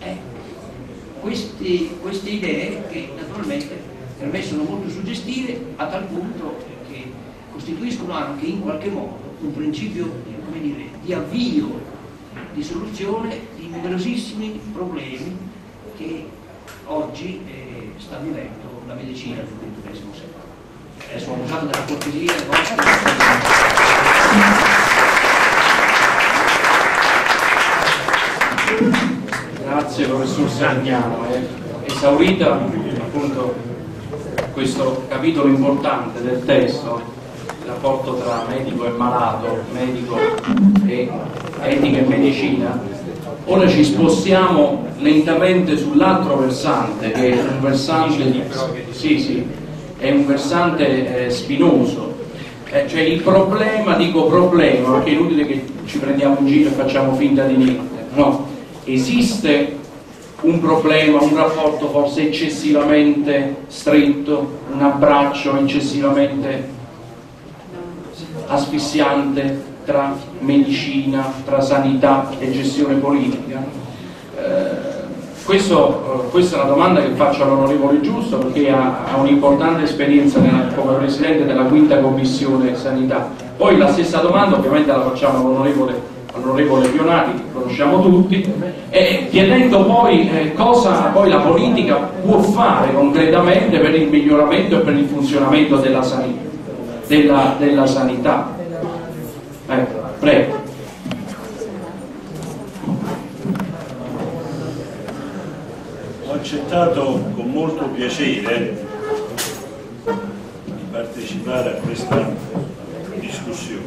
queste idee che naturalmente per me sono molto suggestive, a tal punto che costituiscono anche in qualche modo un principio, come dire, di avvio, di soluzione di numerosissimi problemi che oggi sta vivendo la medicina del XXI secolo. Adesso ho usato della cortesia Grazie professor Sarignano, esaurita appunto questo capitolo importante del testo, il rapporto tra medico e malato, medico e etica e medicina, Ora ci spostiamo lentamente sull'altro versante, che è un versante è un versante spinoso. Cioè il problema, dico problema, perché è inutile che ci prendiamo in giro e facciamo finta di niente, no? Esiste un problema, un rapporto forse eccessivamente stretto, un abbraccio eccessivamente asfissiante tra medicina, tra sanità e gestione politica. Questa è una domanda che faccio all'onorevole Giusto, perché ha un'importante esperienza come Presidente della 5ª Commissione Sanità. Poi la stessa domanda ovviamente la facciamo all'onorevole Pionati, che conosciamo tutti, chiedendo poi cosa poi la politica può fare concretamente per il miglioramento e per il funzionamento della sanità. Prego. Ho accettato con molto piacere di partecipare a questa discussione.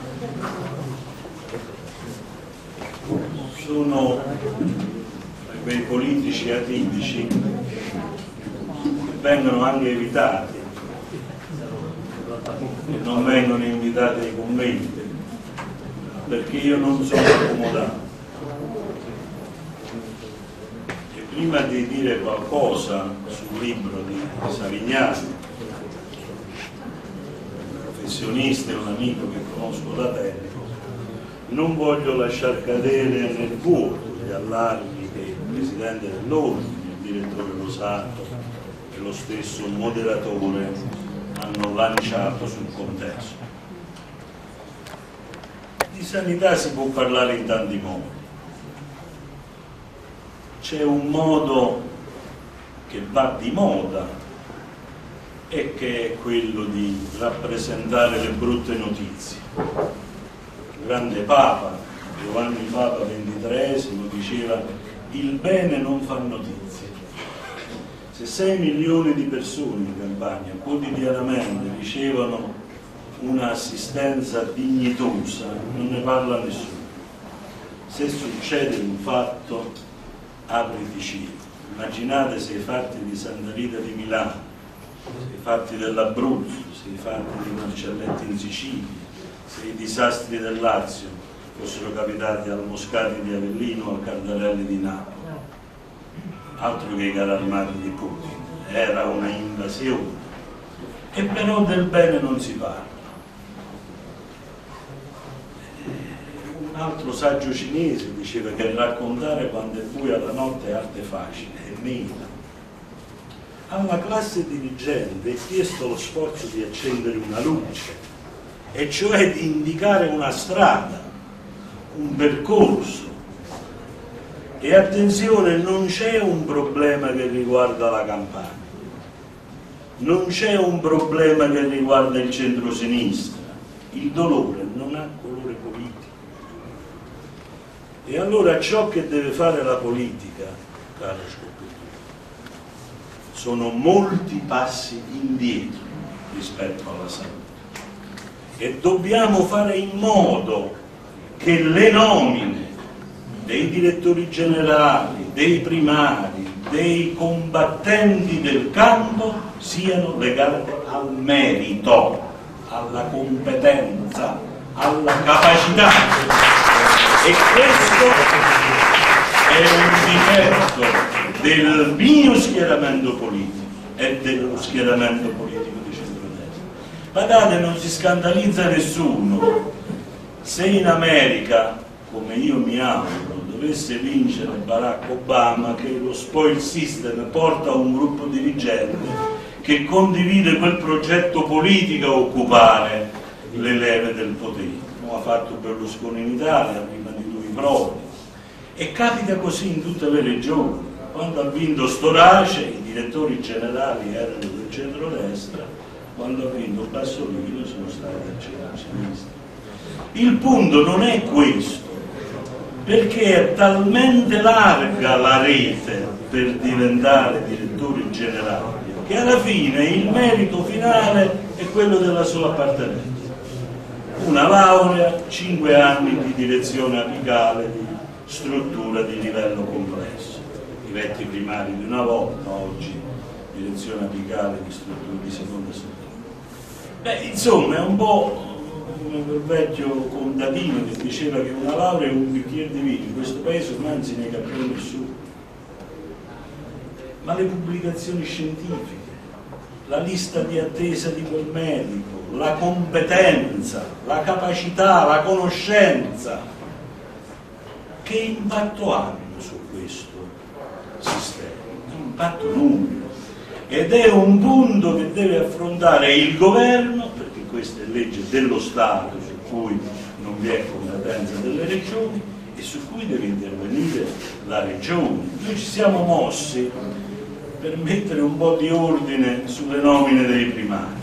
Sono quei politici atipici che vengono anche evitati, e non vengono invitati ai commenti, perché io non sono accomodato. E prima di dire qualcosa sul libro di Savignano, professionista e un amico che conosco da tempo, non voglio lasciar cadere nel vuoto gli allarmi che il Presidente dell'Ordine, il Direttore Rosato e lo stesso moderatore hanno lanciato sul contesto. Di sanità si può parlare in tanti modi. C'è un modo che va di moda e che è quello di rappresentare le brutte notizie. Il grande Papa, Giovanni Papa XXIII, diceva: il bene non fa notizie. Se 6 milioni di persone in Campania quotidianamente ricevono un'assistenza dignitosa, non ne parla nessuno. Se succede un fatto, apriti cielo. Immaginate se i fatti di Santa Rita di Milano, se i fatti dell'Abruzzo, se i fatti di Marcelletti in Sicilia, se i disastri del Lazio fossero capitati al Moscati di Avellino o al Cardarelli di Napoli. Altro che i carri armati di Putin, era una invasione. E però del bene non si parla. Un altro saggio cinese diceva che raccontare quando è buia la notte è arte facile, è meno. Alla classe dirigente è chiesto lo sforzo di accendere una luce, e cioè di indicare una strada, un percorso. E attenzione, non c'è un problema che riguarda la Campania, non c'è un problema che riguarda il centro-sinistra, il dolore non ha colore politico. E allora ciò che deve fare la politica, caro Scoppiettino, sono molti passi indietro rispetto alla salute, e dobbiamo fare in modo che le nomine dei direttori generali, dei primari, dei combattenti del campo siano legate al merito, alla competenza, alla capacità. E questo è un difetto del mio schieramento politico e dello schieramento politico di centrodestra. Guardate, non si scandalizza nessuno se in America, come io mi auguro, dovesse vincere Barack Obama, che lo spoil system porta un gruppo dirigente che condivide quel progetto politico a occupare le leve del potere. Lo ha fatto Berlusconi in Italia, prima di lui Prodi, e capita così in tutte le regioni. Quando ha vinto Storace i direttori generali erano del centrodestra, quando ha vinto Bassolino sono stati del centro-sinistra. Il punto non è questo, perché è talmente larga la rete per diventare direttori generali che alla fine il merito finale è quello della sua appartenenza. Una laurea, 5 anni di direzione apicale, di struttura di livello complesso. I vecchi primari di una volta, oggi direzione apicale di strutture di seconda struttura. Insomma, è un po' come quel vecchio contadino che diceva che una laurea e un bicchiere di vino in questo paese ormai non si nega più a nessuno. Ma le pubblicazioni scientifiche, la lista di attesa di quel medico, la competenza, la capacità, la conoscenza, che impatto hanno su questo sistema? Un impatto nulla. Ed è un punto che deve affrontare il governo, perché questa è legge dello Stato su cui non vi è competenza delle regioni e su cui deve intervenire la regione. Noi ci siamo mossi per mettere un po' di ordine sulle nomine dei primari.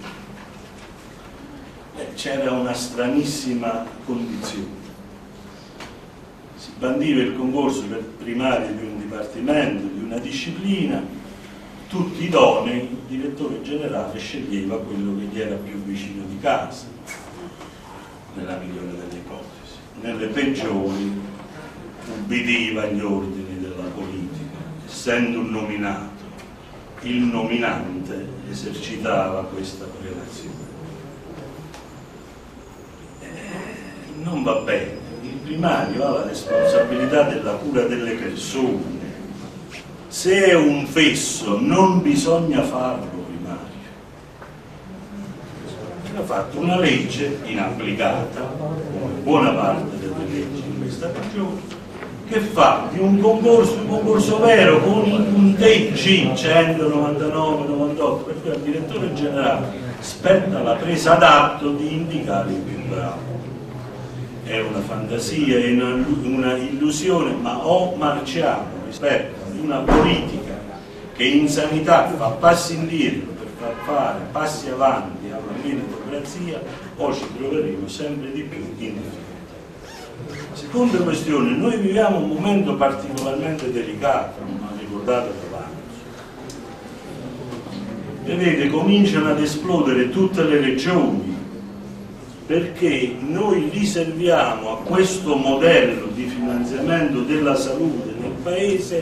C'era una stranissima condizione. Si bandiva il concorso per primario di un dipartimento, di una disciplina, tutti idonei, il direttore generale sceglieva quello che gli era più vicino di casa, nella migliore delle ipotesi. Nelle peggiori ubbidiva agli ordini della politica, essendo un nominato. Il nominante esercitava questa prelazione. Non va bene, il primario ha la responsabilità della cura delle persone. Se è un fesso non bisogna farlo primario. Ha fatto una legge inapplicata, come buona parte delle leggi in questa regione, che fa di un concorso vero con i punteggi 199, 98, per cui al direttore generale spetta la presa d'atto di indicare il più bravo. È una fantasia, è una illusione, ma o marciamo rispetto ad una politica che in sanità fa passi indietro per far fare passi avanti alla meritocrazia, o ci troveremo sempre di più in difficoltà. Seconda questione, noi viviamo un momento particolarmente delicato, non l'ho ricordato davanti. Vedete, cominciano ad esplodere tutte le regioni, perché noi riserviamo a questo modello di finanziamento della salute nel Paese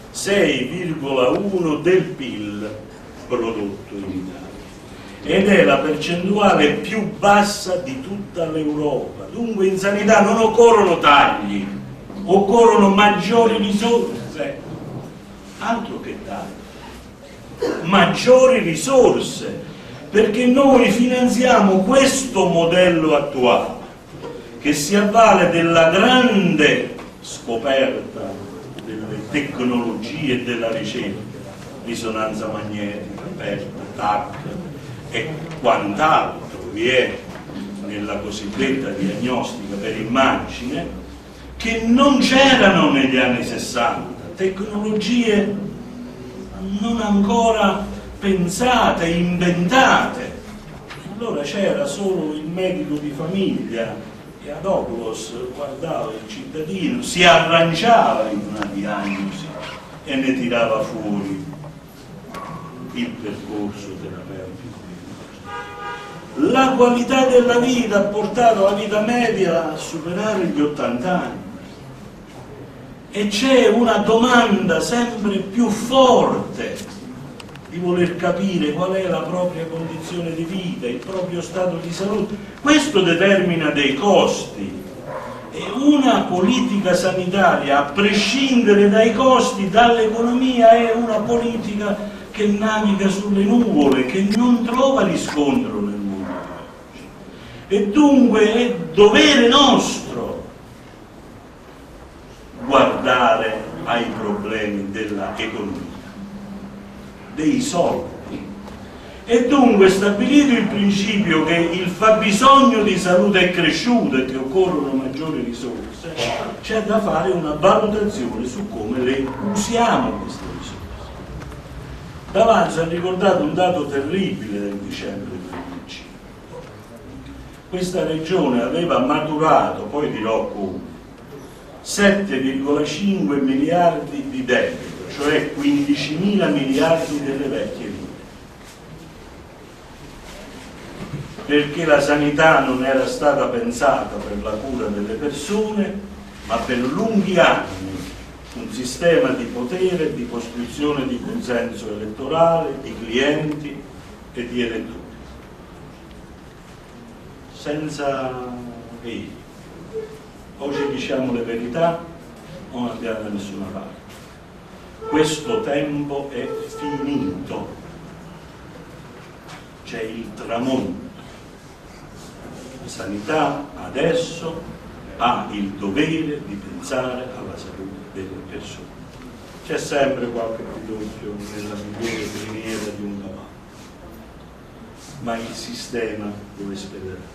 6,1 del PIL prodotto in Italia. Ed è la percentuale più bassa di tutta l'Europa. Dunque in sanità non occorrono tagli, occorrono maggiori risorse, altro che tagli, maggiori risorse, perché noi finanziamo questo modello attuale che si avvale della grande scoperta delle tecnologie e della ricerca, risonanza magnetica, PET, TAC e quant'altro vi è nella cosiddetta diagnostica per immagine, che non c'erano negli anni 60, tecnologie non ancora pensate, inventate. Allora c'era solo il medico di famiglia e ad oclos guardava il cittadino, si arrangiava in una diagnosi e ne tirava fuori il percorso terapeutico. La qualità della vita ha portato la vita media a superare gli 80 anni e c'è una domanda sempre più forte di voler capire qual è la propria condizione di vita, il proprio stato di salute. Questo determina dei costi e una politica sanitaria, a prescindere dai costi, dall'economia, è una politica che naviga sulle nuvole, che non trova riscontro nel mondo oggi. E dunque è dovere nostro guardare ai problemi dell'economia, dei soldi, e dunque stabilito il principio che il fabbisogno di salute è cresciuto e che occorrono maggiori risorse, c'è da fare una valutazione su come le usiamo queste risorse. Davanti ha ricordato un dato terribile del dicembre 2005. Questa regione aveva maturato, poi dirò come, 7,5 miliardi di debito, cioè 15.000 miliardi delle vecchie lire, perché la sanità non era stata pensata per la cura delle persone, ma per lunghi anni un sistema di potere, di costruzione di consenso elettorale, di clienti e di elettori, senza veli. O ci diciamo le verità o non andiamo da nessuna parte. Questo tempo è finito, c'è il tramonto. La sanità adesso ha il dovere di pensare alla salute delle persone. C'è sempre qualche ridoppio nella migliore criniera di un cavallo, ma il sistema lo espederà.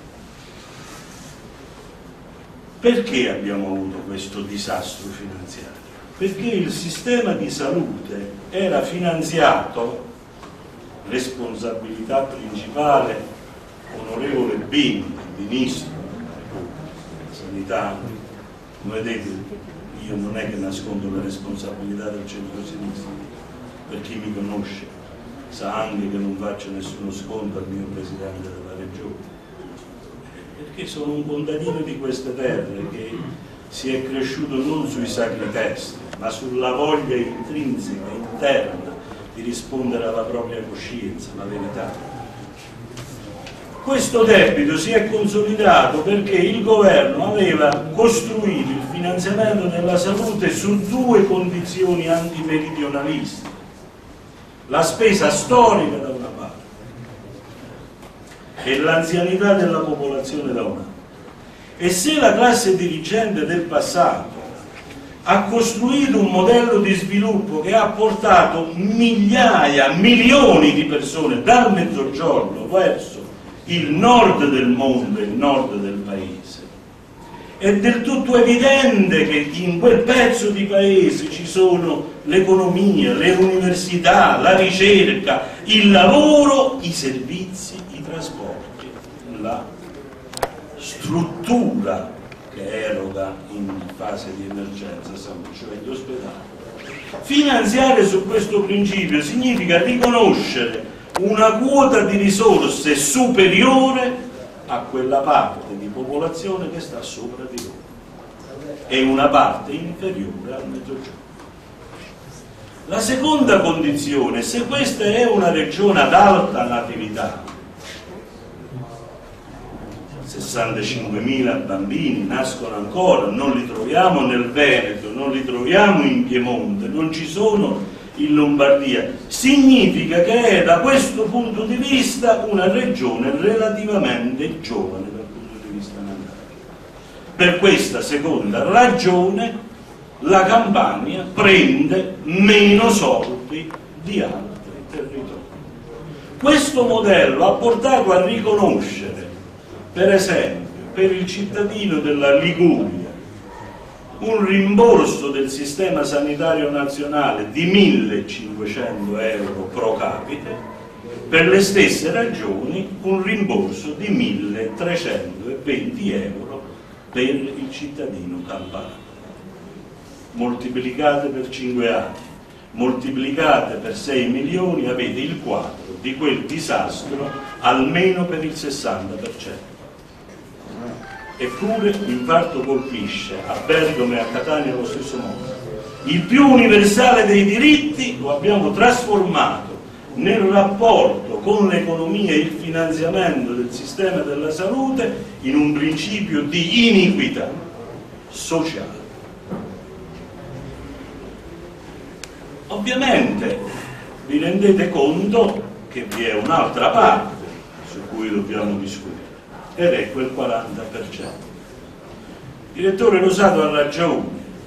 Perché abbiamo avuto questo disastro finanziario? Perché il sistema di salute era finanziato, responsabilità principale, onorevole Bini, ministro della sanità. Come vedete, io non è che nascondo la responsabilità del centro-sinistra, per chi mi conosce sa anche che non faccio nessuno sconto al mio presidente della regione, perché sono un contadino di queste terre che si è cresciuto non sui sacri testi, ma sulla voglia intrinseca, interna, di rispondere alla propria coscienza, la verità. Questo debito si è consolidato perché il governo aveva costruito il finanziamento della salute su due condizioni antimeridionaliste: la spesa storica da una parte e l'anzianità della popolazione da un'altra. E se la classe dirigente del passato ha costruito un modello di sviluppo che ha portato migliaia, milioni di persone dal mezzogiorno verso il nord del mondo e il nord del paese, è del tutto evidente che in quel pezzo di paese ci sono l'economia, le università, la ricerca, il lavoro, i servizi, i trasporti, la struttura che eroga in fase di emergenza, cioè gli ospedali. Finanziare su questo principio significa riconoscere una quota di risorse superiore a quella parte di popolazione che sta sopra di loro e una parte inferiore al mezzogiorno. La seconda condizione, se questa è una regione ad alta natività, 65.000 bambini nascono ancora, non li troviamo nel Veneto, non li troviamo in Piemonte, non ci sono in Lombardia, significa che è da questo punto di vista una regione relativamente giovane dal punto di vista natale. Per questa seconda ragione la Campania prende meno soldi di altri territori. Questo modello ha portato a riconoscere, per esempio, per il cittadino della Liguria un rimborso del sistema sanitario nazionale di 1.500 euro pro capite, per le stesse ragioni un rimborso di 1.320 euro per il cittadino campano. Moltiplicate per 5 anni, moltiplicate per 6 milioni, avete il quadro di quel disastro almeno per il 60%. Eppure l'infarto colpisce a Bergamo e a Catania allo stesso modo. Il più universale dei diritti lo abbiamo trasformato nel rapporto con l'economia e il finanziamento del sistema della salute in un principio di iniquità sociale. Ovviamente vi rendete conto che vi è un'altra parte su cui dobbiamo discutere, ed è quel 40%. Il direttore Rosato ha ragione,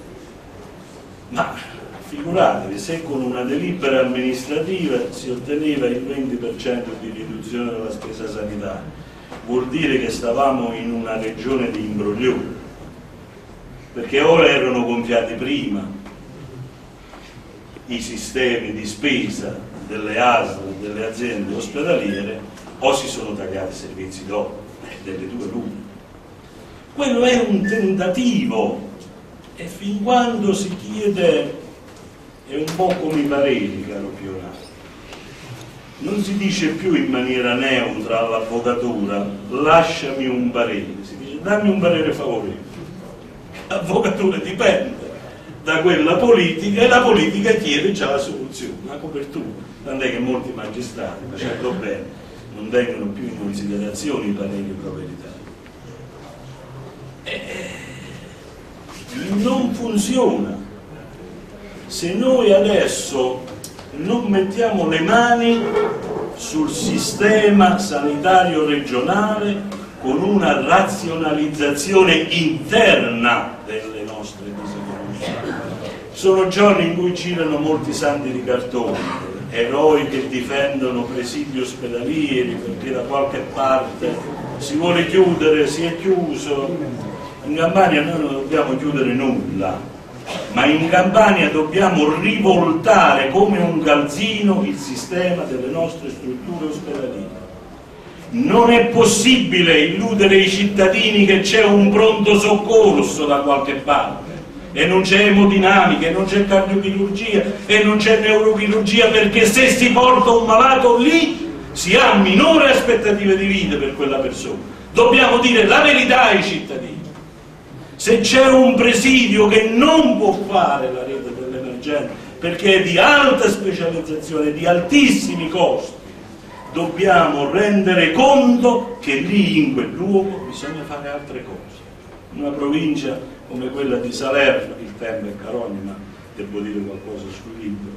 ma figuratevi se con una delibera amministrativa si otteneva il 20% di riduzione della spesa sanitaria, vuol dire che stavamo in una regione di imbroglione, perché ora erano gonfiati prima i sistemi di spesa delle ASL, delle aziende ospedaliere, o si sono tagliati i servizi dopo. Delle due l'una. Quello è un tentativo, e fin quando si chiede, è un po' come i pareri, caro Piorato, non si dice più in maniera neutra all'avvocatura lasciami un parere, si dice dammi un parere favorevole. l'avvocatura dipende da quella politica e la politica chiede già la soluzione, la copertura. Tant'è che molti magistrati, facendo bene, non tengono più in considerazione i pareri proprietari. Non funziona. Se noi adesso non mettiamo le mani sul sistema sanitario regionale con una razionalizzazione interna delle nostre diseconomie. Sono giorni in cui girano molti santi di cartone, eroi che difendono presidi ospedalieri perché da qualche parte si vuole chiudere, si è chiuso. In Campania noi non dobbiamo chiudere nulla, ma in Campania dobbiamo rivoltare come un calzino il sistema delle nostre strutture ospedaliere. Non è possibile illudere i cittadini che c'è un pronto soccorso da qualche parte e non c'è emodinamica, e non c'è cardiochirurgia e non c'è neurochirurgia, perché se si porta un malato lì si ha minore aspettative di vita per quella persona. Dobbiamo dire la verità ai cittadini. Se c'è un presidio che non può fare la rete dell'emergenza perché è di alta specializzazione, di altissimi costi, dobbiamo rendere conto che lì in quel luogo bisogna fare altre cose. Una provincia come quella di Salerno, il tempo è carogno, ma devo dire qualcosa sul libro,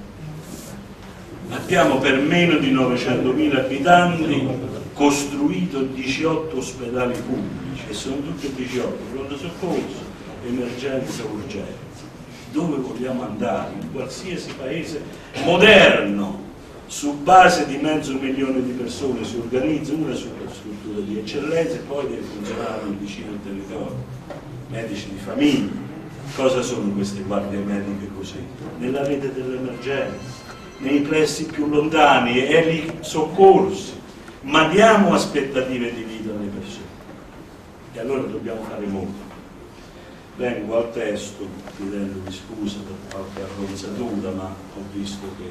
abbiamo per meno di 900.000 abitanti costruito 18 ospedali pubblici, e sono tutti 18, pronto soccorso, emergenza, urgenza. Dove vogliamo andare? In qualsiasi paese moderno, su base di 500.000 di persone, si organizza una superstruttura di eccellenza e poi deve funzionare vicino al territorio. Medici di famiglia. Cosa sono queste guardie mediche così? Nella rete dell'emergenza, nei pressi più lontani, e lì soccorsi. Ma diamo aspettative di vita alle persone. E allora dobbiamo fare molto. Vengo al testo chiedendovi scusa per qualche arronzatura, ma ho visto che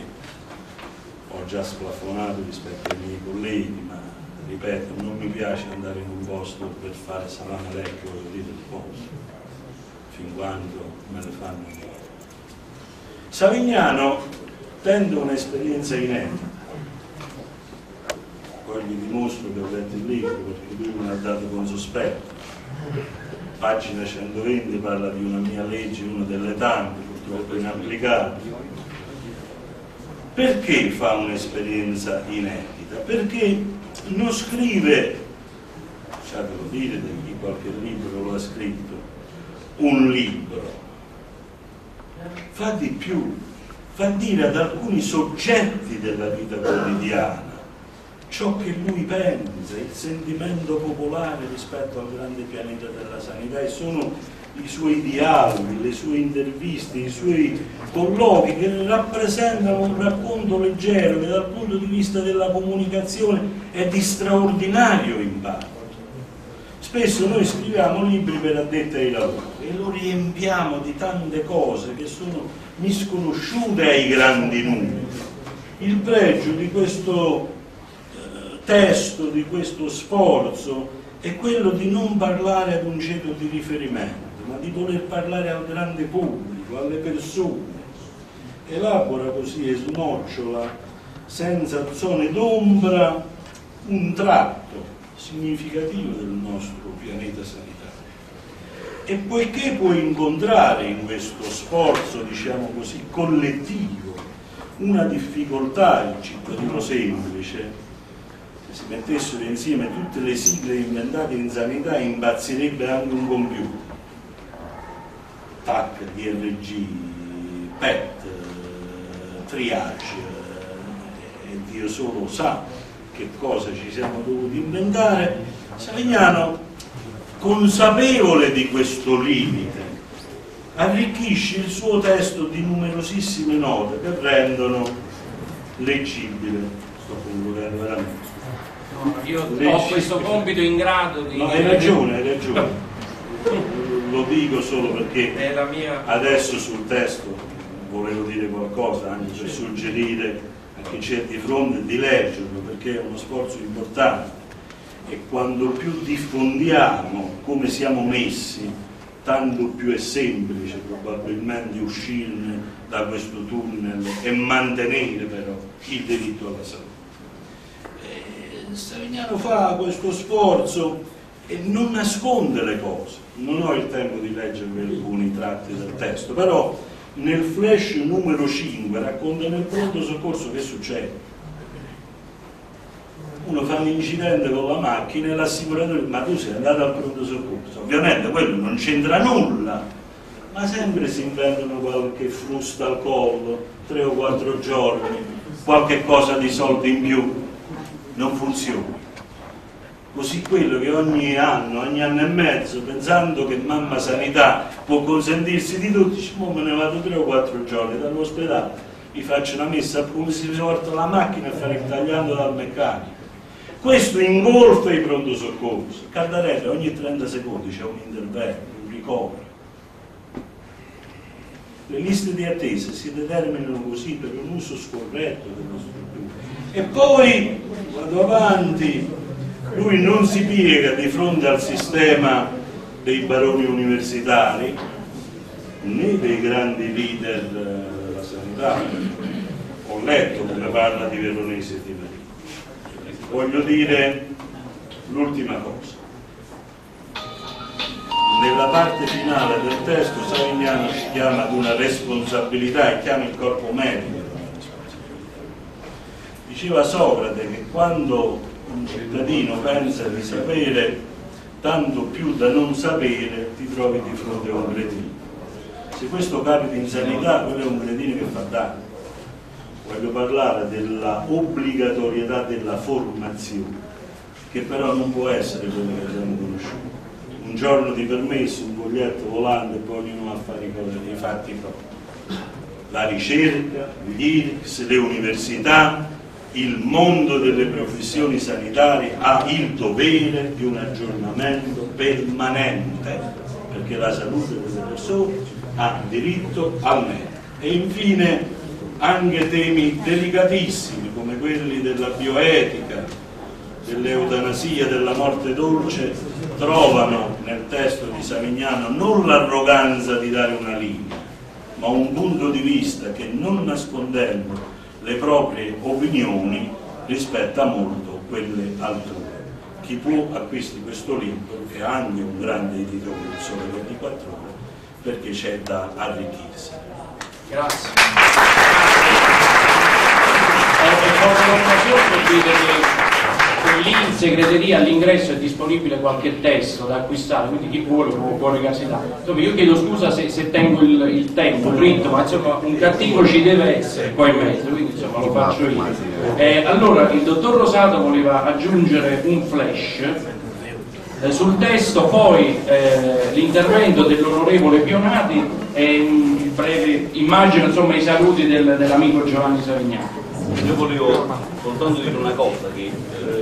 ho già splafonato rispetto ai miei colleghi, ma ripeto, non mi piace andare in un posto per fare salame alecchio o dire il posto, fin quando me ne fanno un po'. Savignano tende un'esperienza inedita. Poi vi dimostro che ho letto il libro perché lui me l'ha dato con sospetto. Pagina 120 parla di una mia legge, una delle tante, purtroppo inapplicate. Perché fa un'esperienza inedita? Perché non scrive, lasciatelo dire di chi qualche libro lo ha scritto, un libro. Fa di più, fa dire ad alcuni soggetti della vita quotidiana ciò che lui pensa, il sentimento popolare rispetto al grande pianeta della sanità, e sono i suoi dialoghi, le sue interviste, i suoi colloqui che rappresentano un racconto leggero che dal punto di vista della comunicazione è di straordinario impatto. Spesso noi scriviamo libri per addetti ai lavori e lo riempiamo di tante cose che sono misconosciute ai grandi numeri. Il pregio di questo testo, di questo sforzo, è quello di non parlare ad un ceto di riferimento, ma di voler parlare al grande pubblico, alle persone. Elabora così e snocciola senza zone d'ombra un tratto significativo del nostro pianeta sanitario. E poiché può incontrare in questo sforzo, diciamo così, collettivo una difficoltà, il cittadino semplice, se si mettessero insieme tutte le sigle inventate in sanità impazzirebbe anche un computer. TAC, DRG, PET, triage, e Dio solo sa che cosa ci siamo dovuti inventare. Savignano, consapevole di questo limite, arricchisce il suo testo di numerosissime note che rendono leggibile. Sto concludendo veramente. No, io ho questo compito in grado di... No, hai ragione. Lo dico solo perché è la mia... adesso sul testo volevo dire qualcosa, anche per suggerire a chi c'è di fronte di leggerlo, perché è uno sforzo importante, e quando più diffondiamo come siamo messi tanto più è semplice probabilmente uscirne da questo tunnel e mantenere però il diritto alla salute. Savignano fa questo sforzo e non nasconde le cose. Non ho il tempo di leggervi alcuni tratti del testo, però nel flash numero 5 racconta nel pronto soccorso che succede. Uno fa un incidente con la macchina e l'assicuratore dice: ma tu sei andato al pronto soccorso? Ovviamente quello non c'entra nulla, ma sempre si inventano qualche frusta al collo, 3 o 4 giorni, qualche cosa di soldi in più. Non funziona. Così quello che ogni anno e mezzo, pensando che mamma sanità può consentirsi di tutto, dice: mo me ne vado 3 o 4 giorni dall'ospedale, mi faccio una messa come si porta la macchina a fare il tagliando dal meccanico. Questo ingolfa i pronto soccorso. Cardarella, ogni 30 secondi c'è un intervento, un ricovero. Le liste di attesa si determinano così per un uso scorretto della struttura. E poi, vado avanti, lui non si piega di fronte al sistema dei baroni universitari, né dei grandi leader della sanità. Ho letto come parla di Veronesi e di Maria. Voglio dire l'ultima cosa. Nella parte finale del testo Savignano ci chiama ad una responsabilità e chiama il corpo medico. Diceva Socrate che quando un cittadino pensa di sapere tanto più da non sapere, ti trovi di fronte a un cretino. Se questo capita in sanità, quello è un cretino che fa danno. Voglio parlare della obbligatorietà della formazione, che però non può essere quello che abbiamo conosciuto. Un giorno di permesso, un foglietto volante e poi ognuno a fare i fatti propri. La ricerca, gli IRCS, le università, il mondo delle professioni sanitarie ha il dovere di un aggiornamento permanente, perché la salute delle persone ha diritto al medico. E infine anche temi delicatissimi come quelli della bioetica, dell'eutanasia, della morte dolce, trovano nel testo di Savignano non l'arroganza di dare una linea, ma un punto di vista che, non nascondendo le proprie opinioni, rispetta molto quelle altrui. Chi può acquisti questo libro, che ha anche un grande editore, il Sole 24 Ore, perché c'è da arricchirsi. Grazie. Colgo l'occasione per dire che lì in segreteria all'ingresso è disponibile qualche testo da acquistare, quindi chi vuole può recarsi là. Insomma, io chiedo scusa se tengo il tempo, il ritmo, ma insomma un cattivo ci deve essere qua in mezzo, quindi insomma lo faccio io. Allora, il dottor Rosato voleva aggiungere un flash sul testo, poi l'intervento dell'onorevole Pionati e un breve, immagino insomma i saluti dell'amico Giovanni Savignano. Io volevo soltanto dire una cosa, che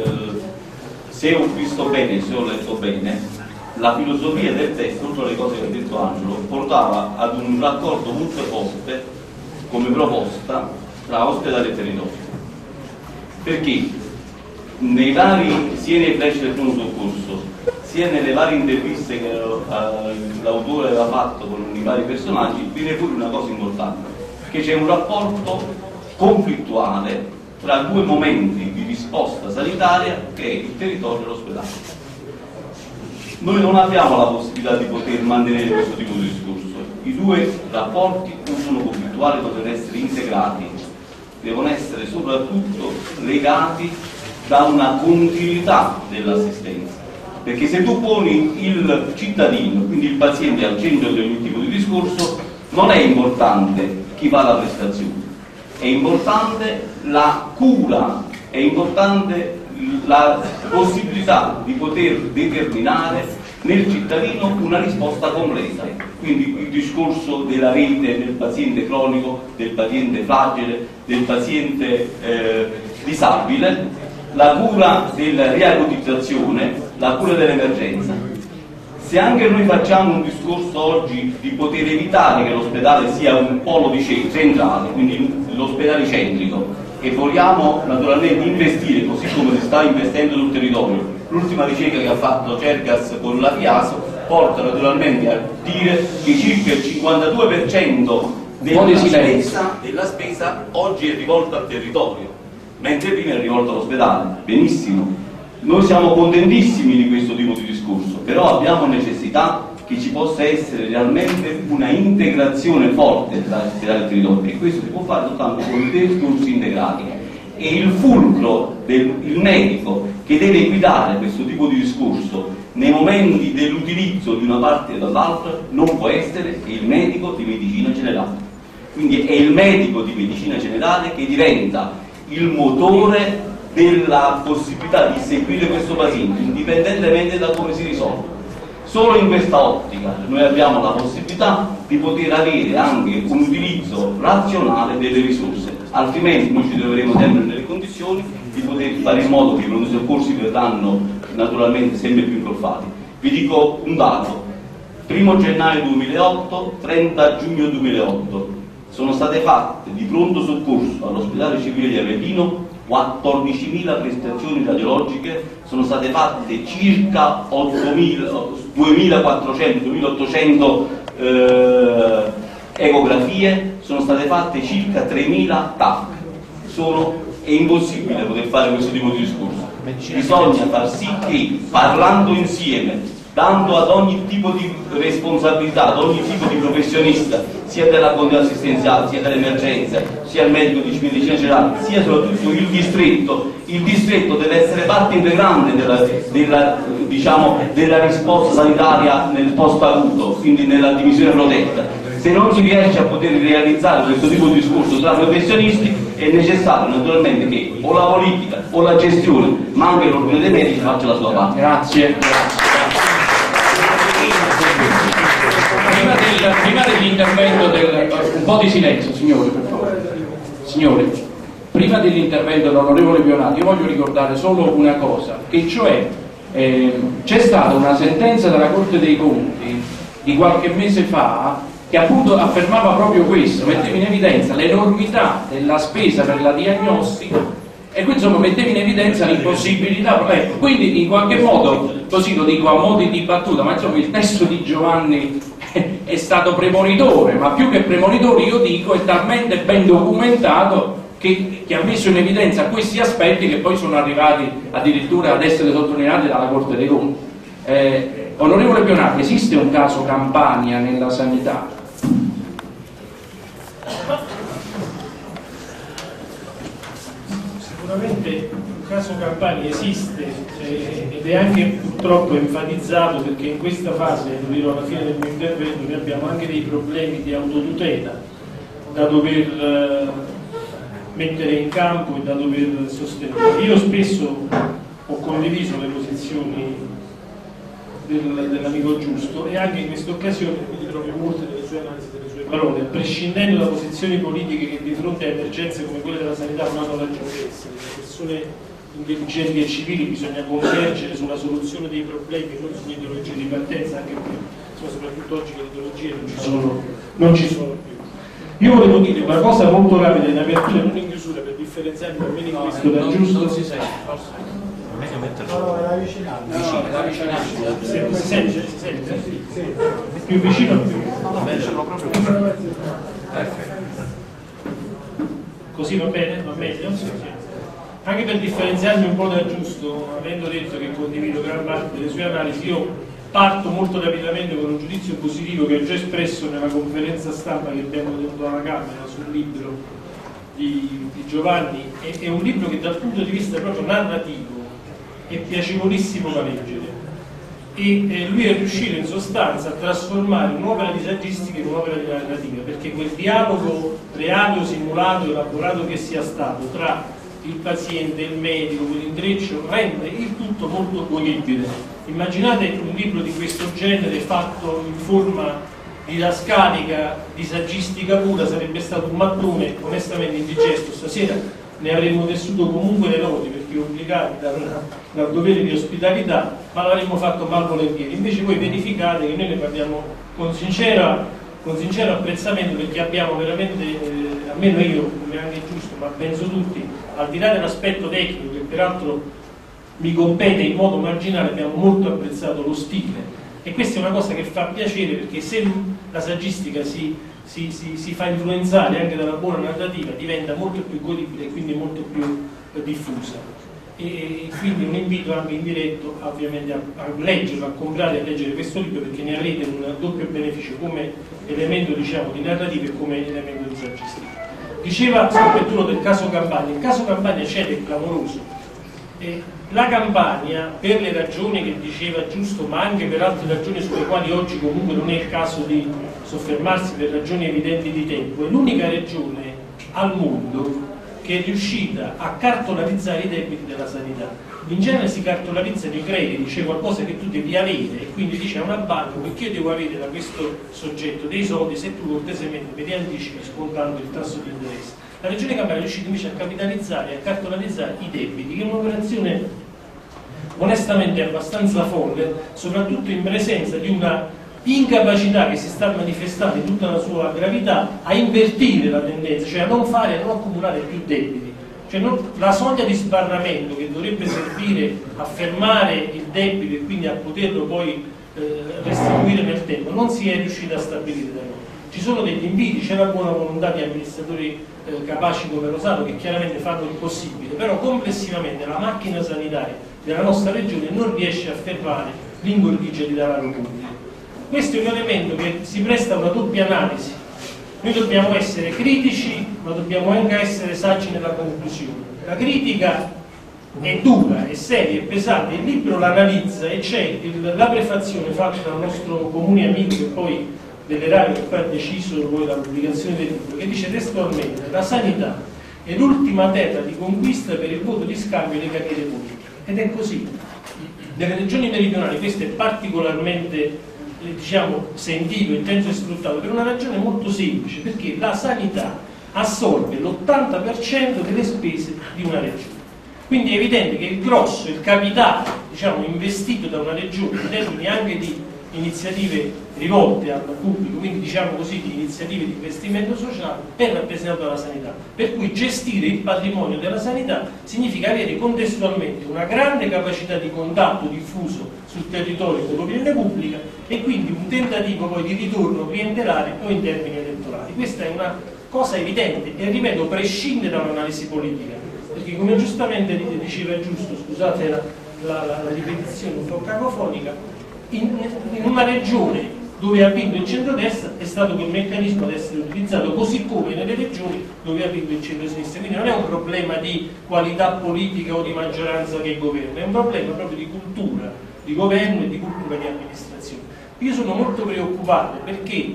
se ho visto bene, se ho letto bene, la filosofia del testo, tutte le cose che ha detto Angelo, portava ad un raccordo molto forte come proposta tra ospedale e territorio, perché nei vari, sia nei flash del pronto soccorso sia nelle varie interviste che l'autore aveva fatto con i vari personaggi, viene fuori una cosa importante, che c'è un rapporto conflittuale tra due momenti di risposta sanitaria, che è il territorio e l'ospedale. Noi non abbiamo la possibilità di poter mantenere questo tipo di discorso. I due rapporti non sono conflittuali, devono essere integrati, devono essere soprattutto legati da una continuità dell'assistenza. Perché se tu poni il cittadino, quindi il paziente, al centro di ogni tipo di discorso, non è importante chi fa la prestazione, è importante la cura, è importante la possibilità di poter determinare nel cittadino una risposta completa. Quindi il discorso della rete del paziente cronico, del paziente fragile, del paziente disabile, la cura della riacutizzazione, la cura dell'emergenza. Se anche noi facciamo un discorso oggi di poter evitare che l'ospedale sia un polo centrale, quindi l'ospedale centrico, e vogliamo naturalmente investire così come si sta investendo sul territorio, l'ultima ricerca che ha fatto Cercas con la FIASO porta naturalmente a dire che circa il 52% della spesa oggi è rivolta al territorio, mentre prima è rivolta all'ospedale. Benissimo, noi siamo contentissimi di questo tipo di discorso, però abbiamo necessità che ci possa essere realmente una integrazione forte tra il territorio, e questo si può fare soltanto con dei discorsi integrati, e il fulcro del medico che deve guidare questo tipo di discorso nei momenti dell'utilizzo di una parte e dall'altra non può essere il medico di medicina generale. Quindi è il medico di medicina generale che diventa il motore della possibilità di seguire questo paziente indipendentemente da come si risolve. Solo in questa ottica noi abbiamo la possibilità di poter avere anche un utilizzo razionale delle risorse, altrimenti noi ci troveremo sempre nelle condizioni di poter fare in modo che i pronto soccorsi verranno naturalmente sempre più ingolfati. Vi dico un dato: 1 gennaio 2008, 30 giugno 2008 sono state fatte di pronto soccorso all'ospedale civile di Avellino 14.000 prestazioni radiologiche, sono state fatte circa 2.400-2.800 ecografie, sono state fatte circa 3.000 TAC. È impossibile poter fare questo tipo di discorso. Bisogna far sì che, parlando insieme, dando ad ogni tipo di responsabilità, ad ogni tipo di professionista, sia della condizione assistenziale, sia dell'emergenza, sia il medico di medicina generale, sia soprattutto il distretto deve essere parte integrante della risposta sanitaria nel post acuto, quindi nella divisione protetta. Se non si riesce a poter realizzare questo tipo di discorso tra professionisti, è necessario naturalmente che o la politica o la gestione, ma anche l'ordine dei medici, faccia la sua parte. Grazie. Prima dell'intervento un po' di silenzio, signori, per favore. Signori, prima dell'intervento dell'onorevole Pionati, io voglio ricordare solo una cosa, che cioè c'è stata una sentenza della Corte dei Conti di qualche mese fa che appunto affermava proprio questo, metteva in evidenza l'enormità della spesa per la diagnostica e quindi insomma metteva in evidenza l'impossibilità. Quindi in qualche modo, così lo dico a modi di battuta, ma insomma il testo di Giovanni è stato premonitore, ma più che premonitore io dico è talmente ben documentato che ha messo in evidenza questi aspetti che poi sono arrivati addirittura ad essere sottolineati dalla Corte dei Conti. Onorevole Pionati, esiste un caso Campania nella sanità? Sicuramente un caso Campania esiste ed è anche purtroppo enfatizzato, perché in questa fase, lo dirò alla fine del mio intervento, noi abbiamo anche dei problemi di autotutela da dover mettere in campo e da dover sostenere. Io spesso ho condiviso le posizioni dell'amico Giusto e anche in questa occasione mi ritrovo in molte delle sue analisi, delle sue parole, prescindendo da posizioni politiche che di fronte a emergenze come quelle della sanità non hanno ragionevole. Le persone intelligenti e civili bisogna convergere sulla soluzione dei problemi e non sulle ideologie di partenza, anche perché soprattutto oggi le ideologie non ci sono più. Io volevo dire una cosa molto rapida in apertura e non in chiusura, per differenziarmi almeno in questo da Giusto. Non si sente, meglio metterlo Si sente? Più vicino o più? Così va bene? Va meglio? Sì. Anche per differenziarmi un po' da Giusto, avendo detto che condivido gran parte delle sue analisi, io parto molto rapidamente con un giudizio positivo che ho già espresso nella conferenza stampa che abbiamo tenuto alla Camera sul libro di Giovanni. È un libro che dal punto di vista proprio narrativo è piacevolissimo da leggere e lui è riuscito in sostanza a trasformare un'opera di saggistica in un'opera di narrativa, perché quel dialogo reale o simulato, elaborato che sia stato tra il paziente e il medico, quell'intreccio rende il tutto molto godibile. Immaginate un libro di questo genere fatto in forma didascalica, di saggistica pura, sarebbe stato un mattone onestamente indigesto. Stasera ne avremmo tessuto comunque le noti perché obbligati dal dovere di ospitalità, ma l'avremmo fatto malvolentieri. Invece voi verificate che noi ne parliamo con sincero apprezzamento, perché abbiamo veramente, almeno io, come anche Giusto, ma penso tutti, al di là dell'aspetto tecnico che peraltro mi compete in modo marginale, abbiamo molto apprezzato lo stile E questa è una cosa che fa piacere, perché se la saggistica si fa influenzare anche dalla buona narrativa, diventa molto più godibile e quindi molto più diffusa. E quindi un invito anche indiretto ovviamente a leggerlo, a comprare e a leggere questo libro, perché ne avrete un doppio beneficio come elemento, diciamo, di narrativa e come elemento di saggistica. Diceva soprattutto del caso Campania. Il caso Campania c'è ed è clamoroso. La Campania, per le ragioni che diceva Giusto, ma anche per altre ragioni sulle quali oggi comunque non è il caso di soffermarsi per ragioni evidenti di tempo, è l'unica regione al mondo che è riuscita a cartolarizzare i debiti della sanità. In genere si cartolarizzano i crediti, c'è qualcosa che tu devi avere, e quindi dice a una banca: perché io devo avere da questo soggetto dei soldi se tu cortesemente mi anticipi scontando il tasso di interesse. La Regione Campania è riuscita invece a capitalizzare e a cartolarizzare i debiti, che è un'operazione onestamente abbastanza folle, soprattutto in presenza di una incapacità che si sta manifestando in tutta la sua gravità a invertire la tendenza, cioè a non accumulare più debiti. Cioè la soglia di sbarramento che dovrebbe servire a fermare il debito e quindi a poterlo poi restituire nel tempo non si è riuscita a stabilire da noi. Ci sono degli inviti, c'è la buona volontà di amministratori capaci come Rosato che chiaramente fanno il possibile, però complessivamente la macchina sanitaria della nostra regione non riesce a fermare l'ingordigia di denaro pubblico. Questo è un elemento che si presta a una doppia analisi. Noi dobbiamo essere critici, ma dobbiamo anche essere saggi nella conclusione. La critica è dura, è seria, è pesante. Il libro l'analizza e c'è la prefazione fatta dal nostro comune amico che poi dell'erario che poi ha deciso poi la pubblicazione del libro, che dice testualmente: la sanità è l'ultima terra di conquista per il voto di scambio delle carriere politiche. Ed è così. Nelle regioni meridionali questo è particolarmente sentito, intenso e sfruttato per una ragione molto semplice, perché la sanità assorbe l'80% delle spese di una regione. Quindi è evidente che il grosso, il capitale investito da una regione in termini anche di iniziative rivolte al pubblico, quindi di iniziative di investimento sociale, è rappresentato dalla sanità. Per cui gestire il patrimonio della sanità significa avere contestualmente una grande capacità di contatto diffuso sul territorio con l'opinione pubblica e quindi un tentativo poi di ritorno clientelare o in termini elettorali. Questa è una cosa evidente e, ripeto, prescinde da un'analisi politica, perché come giustamente diceva Giusto, scusate la ripetizione un po' cacofonica, in una regione dove ha vinto il centrodestra è stato quel meccanismo ad essere utilizzato, così come nelle regioni dove ha vinto il centrosinistra. Quindi non è un problema di qualità politica o di maggioranza che governa, è un problema proprio di cultura di governo e di cultura di amministrazione. Io sono molto preoccupato perché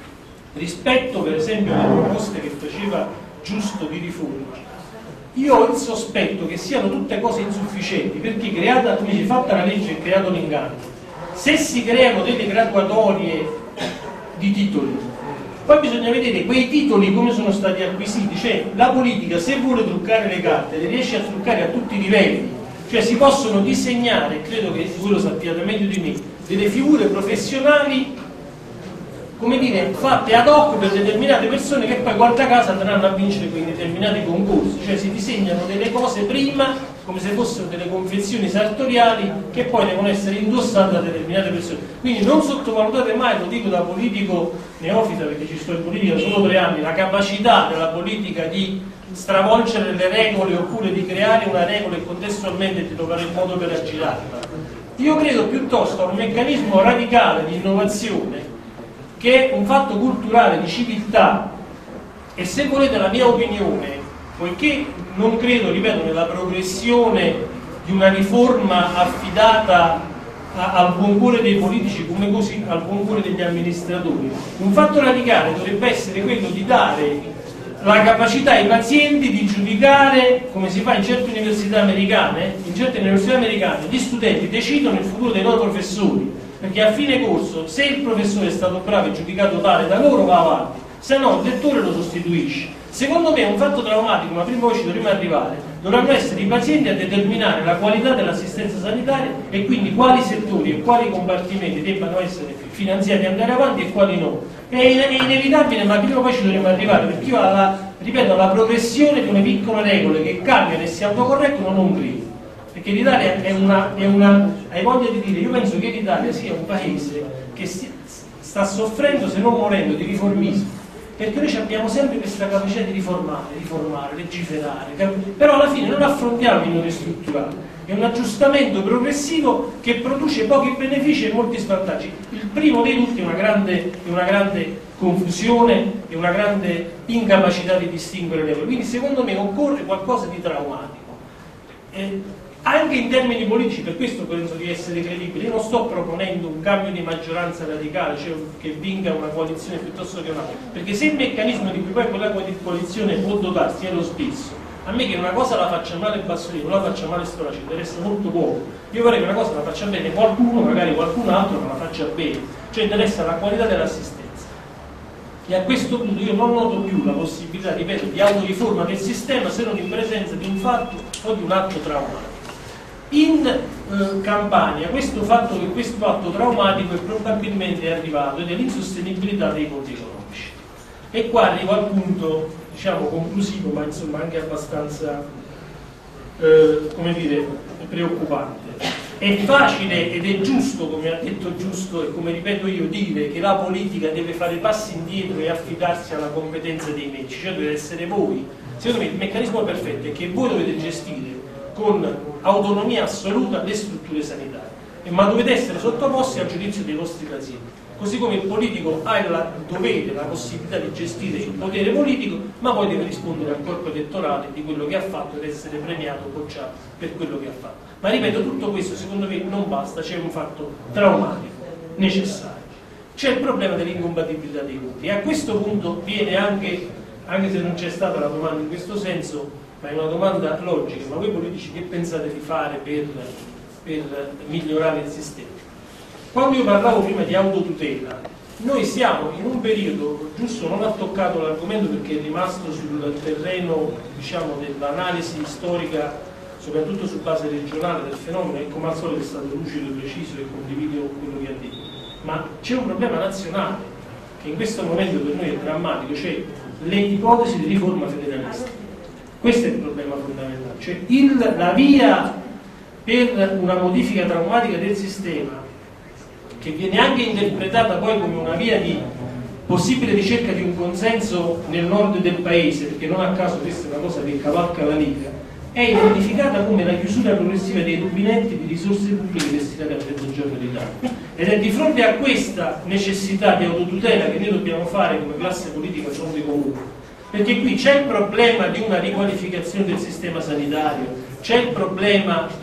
rispetto per esempio alle proposte che faceva Giusto di riforma, io ho il sospetto che siano tutte cose insufficienti, perché creata, come si è fatta la legge, è creato l'inganno. Se si creano delle graduatorie di titoli, poi bisogna vedere quei titoli come sono stati acquisiti, cioè la politica, se vuole truccare le carte, le riesce a truccare a tutti i livelli, cioè si possono disegnare, credo che voi lo sappiate meglio di me, delle figure professionali, come dire, fatte ad hoc per determinate persone che poi guarda caso andranno a vincere quei determinati concorsi, cioè si disegnano delle cose prima come se fossero delle confezioni sartoriali che poi devono essere indossate da determinate persone. Quindi non sottovalutate mai, lo dico da politico neofita perché ci sto in politica solo 3 anni, la capacità della politica di stravolgere le regole oppure di creare una regola e contestualmente di trovare il modo per aggirarla. Io credo piuttosto a un meccanismo radicale di innovazione che è un fatto culturale, di civiltà, e se volete la mia opinione, poiché non credo, ripeto, nella progressione di una riforma affidata al buon cuore dei politici come così al buon cuore degli amministratori, un fatto radicale dovrebbe essere quello di dare la capacità ai pazienti di giudicare, come si fa in certe università americane, gli studenti decidono il futuro dei loro professori, perché a fine corso, se il professore è stato bravo e giudicato tale da loro, va avanti, se no il lettore lo sostituisce. Secondo me è un fatto traumatico, ma prima o poi ci dovremo arrivare. Dovranno essere i pazienti a determinare la qualità dell'assistenza sanitaria e quindi quali settori e quali compartimenti debbano essere finanziati e andare avanti e quali no. È inevitabile, ma prima o poi ci dovremo arrivare, perché io ripeto, alla progressione di una piccola regole che cambiano e si autocorreggono non credo. perché l'Italia hai voglia di dire, io penso che l'Italia sia un paese che sta soffrendo, se non morendo, di riformismo, perché noi abbiamo sempre questa capacità di riformare, legiferare, però alla fine non affrontiamo i nodi strutturali. È un aggiustamento progressivo che produce pochi benefici e molti svantaggi. Il primo dei tutti è una grande confusione e una grande incapacità di distinguere le cose. Quindi secondo me occorre qualcosa di traumatico. Anche in termini politici, per questo penso di essere credibile. Io non sto proponendo un cambio di maggioranza radicale, cioè che vinca una coalizione piuttosto che un'altra, perché se il meccanismo di cui poi quella coalizione può dotarsi è lo stesso, a me che una cosa la faccia male Bassolino, non la faccia male Storace, interessa molto poco. Io vorrei che una cosa la faccia bene qualcuno, magari qualcun altro, ma la faccia bene, cioè interessa la qualità dell'assistenza. E a questo punto io non noto più la possibilità, ripeto, di autoriforma del sistema se non in presenza di un fatto o di un atto traumatico. In Campania questo atto traumatico è probabilmente arrivato ed è l'insostenibilità dei conti economici. E qua arrivo al punto, diciamo, conclusivo, ma insomma anche abbastanza come dire, preoccupante. È facile ed è giusto, come ha detto Giusto e come ripeto io, dire che la politica deve fare passi indietro e affidarsi alla competenza dei medici, cioè deve essere voi. Secondo me il meccanismo perfetto è che voi dovete gestire con autonomia assoluta le strutture sanitarie, ma dovete essere sottoposti al giudizio dei vostri pazienti. Così come il politico ha il dovere, la possibilità di gestire il potere politico, ma poi deve rispondere al corpo elettorale di quello che ha fatto ed essere premiato o bocciato per quello che ha fatto. Ma ripeto, tutto questo secondo me non basta, c'è un fatto traumatico necessario. C'è il problema dell'incompatibilità dei voti e a questo punto viene anche se non c'è stata la domanda in questo senso, ma è una domanda logica: ma voi politici che pensate di fare per migliorare il sistema? Quando io parlavo prima di autotutela, noi siamo in un periodo, Giusto non ha toccato l'argomento perché è rimasto sul terreno, diciamo, dell'analisi storica, soprattutto su base regionale del fenomeno, e come al solito è stato lucido e preciso e condivido quello che ha detto, ma c'è un problema nazionale che in questo momento per noi è drammatico, cioè le ipotesi di riforma federalista. Questo è il problema fondamentale, cioè la via per una modifica traumatica del sistema, che viene anche interpretata poi come una via di possibile ricerca di un consenso nel nord del paese, perché non a caso questa è una cosa che cavalca la Lega, è identificata come la chiusura progressiva dei rubinetti di risorse pubbliche destinate al Mezzogiorno d'Italia. Ed è di fronte a questa necessità di autotutela che noi dobbiamo fare come classe politica fronte comune, perché qui c'è il problema di una riqualificazione del sistema sanitario, c'è il problema di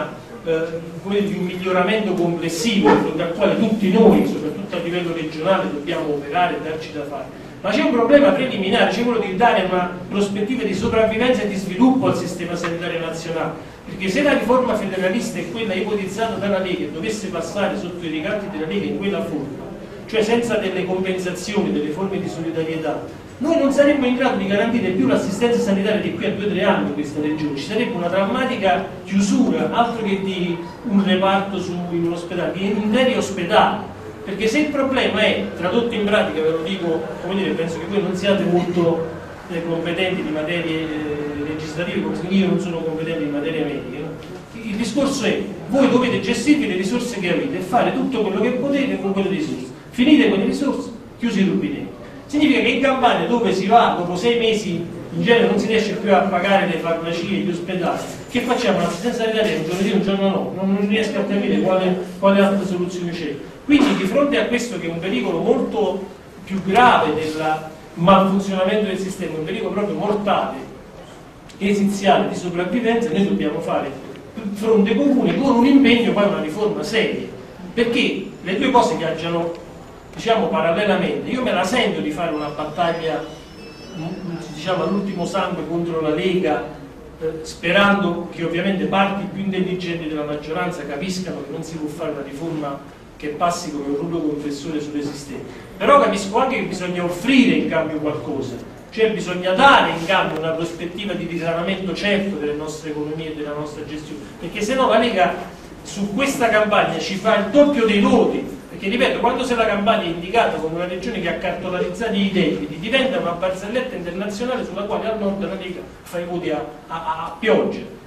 un miglioramento complessivo dal quale tutti noi, soprattutto a livello regionale, dobbiamo operare e darci da fare, ma c'è un problema preliminare, c'è quello di dare una prospettiva di sopravvivenza e di sviluppo al sistema sanitario nazionale, perché se la riforma federalista è quella ipotizzata dalla Lega e dovesse passare sotto i ricatti della Lega in quella forma, cioè senza delle compensazioni, delle forme di solidarietà, noi non saremmo in grado di garantire più l'assistenza sanitaria di qui a 2 o 3 anni in questa regione, ci sarebbe una drammatica chiusura, altro che di un reparto in un ospedale, di interi ospedali, perché se il problema è, tradotto in pratica, ve lo dico, come dire, penso che voi non siate molto competenti di materie legislative, come io non sono competente in materia medica, no? Il discorso è, voi dovete gestirvi le risorse che avete e fare tutto quello che potete con quelle risorse, finite quelle risorse, chiusi i rubinetti. Significa che in Campania, dove si va dopo 6 mesi, in genere non si riesce più a pagare le farmacie, gli ospedali, che facciamo? L'assistenza sanitaria un giorno sì, un giorno no, non riesco a capire quale altra soluzione c'è. Quindi di fronte a questo, che è un pericolo molto più grave del malfunzionamento del sistema, un pericolo proprio mortale, esiziale di sopravvivenza, noi dobbiamo fare fronte comune con un impegno, poi una riforma seria, perché le due cose viaggiano, diciamo, parallelamente. Io me la sento di fare una battaglia, diciamo, all'ultimo sangue contro la Lega, sperando che ovviamente parti più intelligenti della maggioranza capiscano che non si può fare una riforma che passi come un rullo compressore sull'esistente, però capisco anche che bisogna offrire in cambio qualcosa, cioè bisogna dare in cambio una prospettiva di risanamento certo delle nostre economie e della nostra gestione, perché se no la Lega su questa campagna ci fa il doppio dei voti, perché ripeto, quando se la Campania è indicata come una regione che ha cartolarizzato i debiti, diventa una barzelletta internazionale sulla quale al nord la Lega fa i voti a pioggia,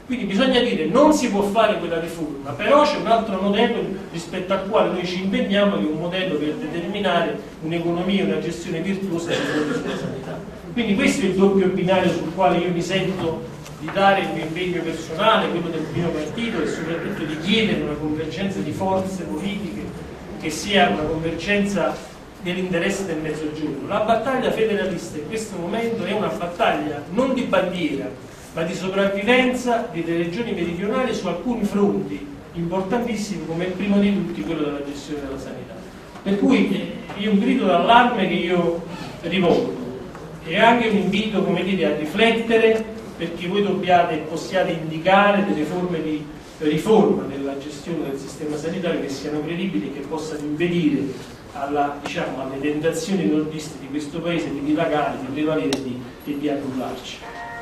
Quindi bisogna dire non si può fare quella riforma, però c'è un altro modello rispetto al quale noi ci impegniamo, che è un modello per determinare un'economia, una gestione virtuosa della sanità. Quindi questo è il doppio binario sul quale io mi sento di dare il mio impegno personale, quello del mio partito, e soprattutto di chiedere una convergenza di forze politiche che sia una convergenza nell'interesse del Mezzogiorno. La battaglia federalista in questo momento è una battaglia non di bandiera, ma di sopravvivenza delle regioni meridionali su alcuni fronti importantissimi, come il primo di tutti quello della gestione della sanità. Per cui è un grido d'allarme che io rivolgo, e anche un invito, come dire, a riflettere, perché voi dobbiate e possiate indicare delle forme di riforma della gestione del sistema sanitario che siano credibili e che possano impedire alle tentazioni nordiste di questo paese di dilagare, di prevalere e di annullarci.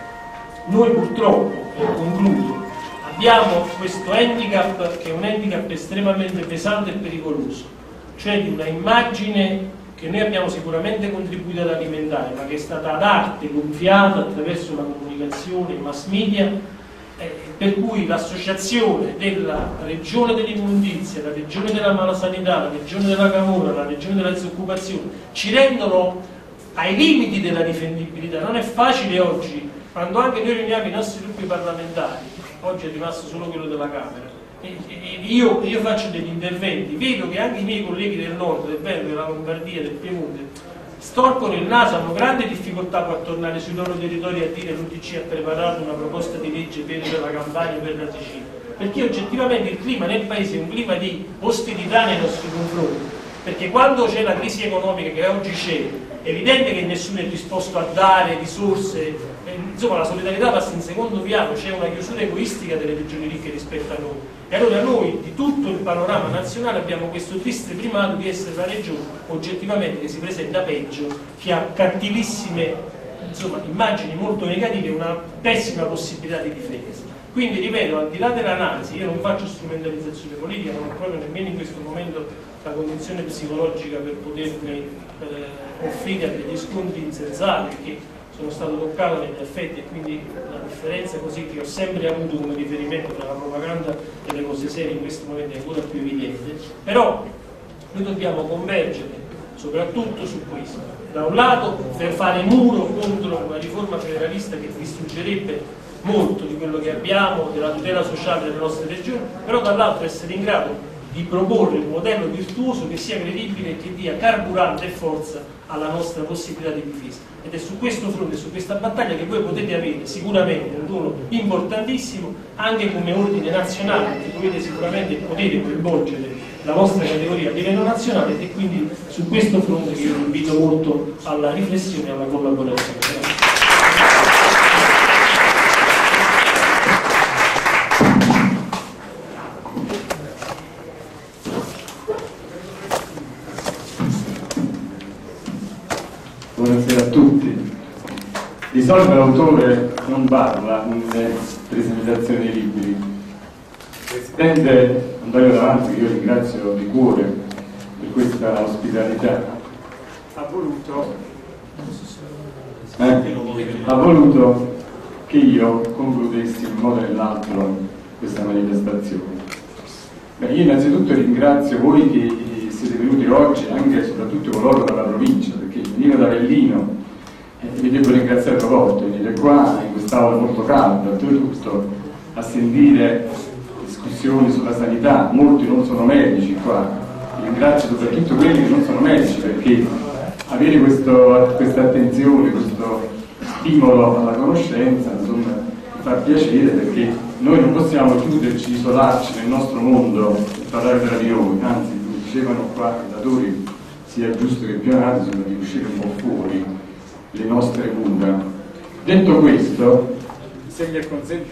Noi purtroppo, e concludo, abbiamo questo handicap che è un handicap estremamente pesante e pericoloso, cioè di una immagine che noi abbiamo sicuramente contribuito ad alimentare, ma che è stata ad arte gonfiata attraverso la comunicazione, i mass media, per cui l'associazione della regione dell'immondizia, la regione della malasanità, la regione della camorra, la regione della disoccupazione ci rendono ai limiti della difendibilità. Non è facile oggi, quando anche noi riuniamo i nostri gruppi parlamentari, oggi è rimasto solo quello della Camera, io faccio degli interventi, vedo che anche i miei colleghi del nord, del Veneto, della Lombardia, del Piemonte storcono il naso, hanno grande difficoltà a tornare sui loro territori a dire l'UDC ha preparato una proposta di legge per la Campania, per la Sicilia, perché oggettivamente il clima nel paese è un clima di ostilità nei nostri confronti, perché quando c'è la crisi economica che oggi c'è, è evidente che nessuno è disposto a dare risorse, insomma la solidarietà passa in secondo piano, c'è una chiusura egoistica delle regioni ricche rispetto a noi, e allora noi di tutto il panorama nazionale abbiamo questo triste primato di essere la regione oggettivamente che si presenta peggio, che ha cattivissime immagini molto negative e una pessima possibilità di difesa. Quindi ripeto, al di là dell'analisi, io non faccio strumentalizzazione politica, non ho proprio nemmeno in questo momento la condizione psicologica per potermi offrire a degli scontri insensati, che sono stato toccato negli affetti, e quindi la differenza così che ho sempre avuto come riferimento tra la propaganda e le cose serie in questo momento è ancora più evidente. Però noi dobbiamo convergere soprattutto su questo, da un lato per fare muro contro una riforma federalista che distruggerebbe molto di quello che abbiamo, della tutela sociale delle nostre regioni, però dall'altro essere in grado di proporre un modello virtuoso che sia credibile e che dia carburante e forza alla nostra possibilità di difesa. Ed è su questo fronte, su questa battaglia, che voi potete avere sicuramente un ruolo importantissimo anche come ordine nazionale, perché dovete sicuramente poter coinvolgere la vostra categoria a livello nazionale, e quindi su questo fronte che io vi invito molto alla riflessione e alla collaborazione. Grazie. Buonasera a tutti. Di solito l'autore non parla nelle presentazioni dei libri. Presidente Antonio Davanti, che io ringrazio di cuore per questa ospitalità, ha voluto che io concludessi in un modo o nell'altro questa manifestazione. Beh, io innanzitutto ringrazio voi che siete venuti oggi, anche e soprattutto coloro dalla provincia, perché venivo da Avellino e vi devo ringraziare per volte, venire qua in quest'aula molto calda, oltretutto a sentire discussioni sulla sanità. Molti non sono medici qua, vi ringrazio soprattutto quelli che non sono medici, perché avere questa attenzione, questo stimolo alla conoscenza, insomma, mi fa piacere, perché noi non possiamo chiuderci, isolarci nel nostro mondo e parlare tra di noi, anzi, come dicevano qua i datori, sia giusto che più avanti, sono di uscire un po' fuori le nostre mura. Detto questo, se mi è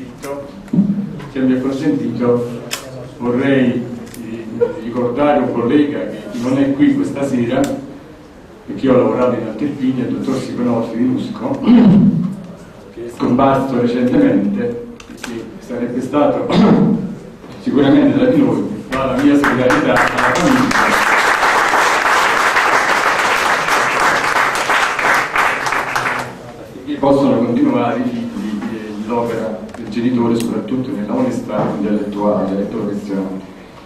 consentito, vorrei ricordare un collega che non è qui questa sera, perché io ho lavorato in Alteppini, il dottor Siconoffi di Rusco, che è scomparso recentemente, e che sarebbe stato sicuramente tra di noi, ma la mia solidarietà alla famiglia. Che possono continuare i figli l'opera del genitori, soprattutto nella onestà intellettuale e professionale.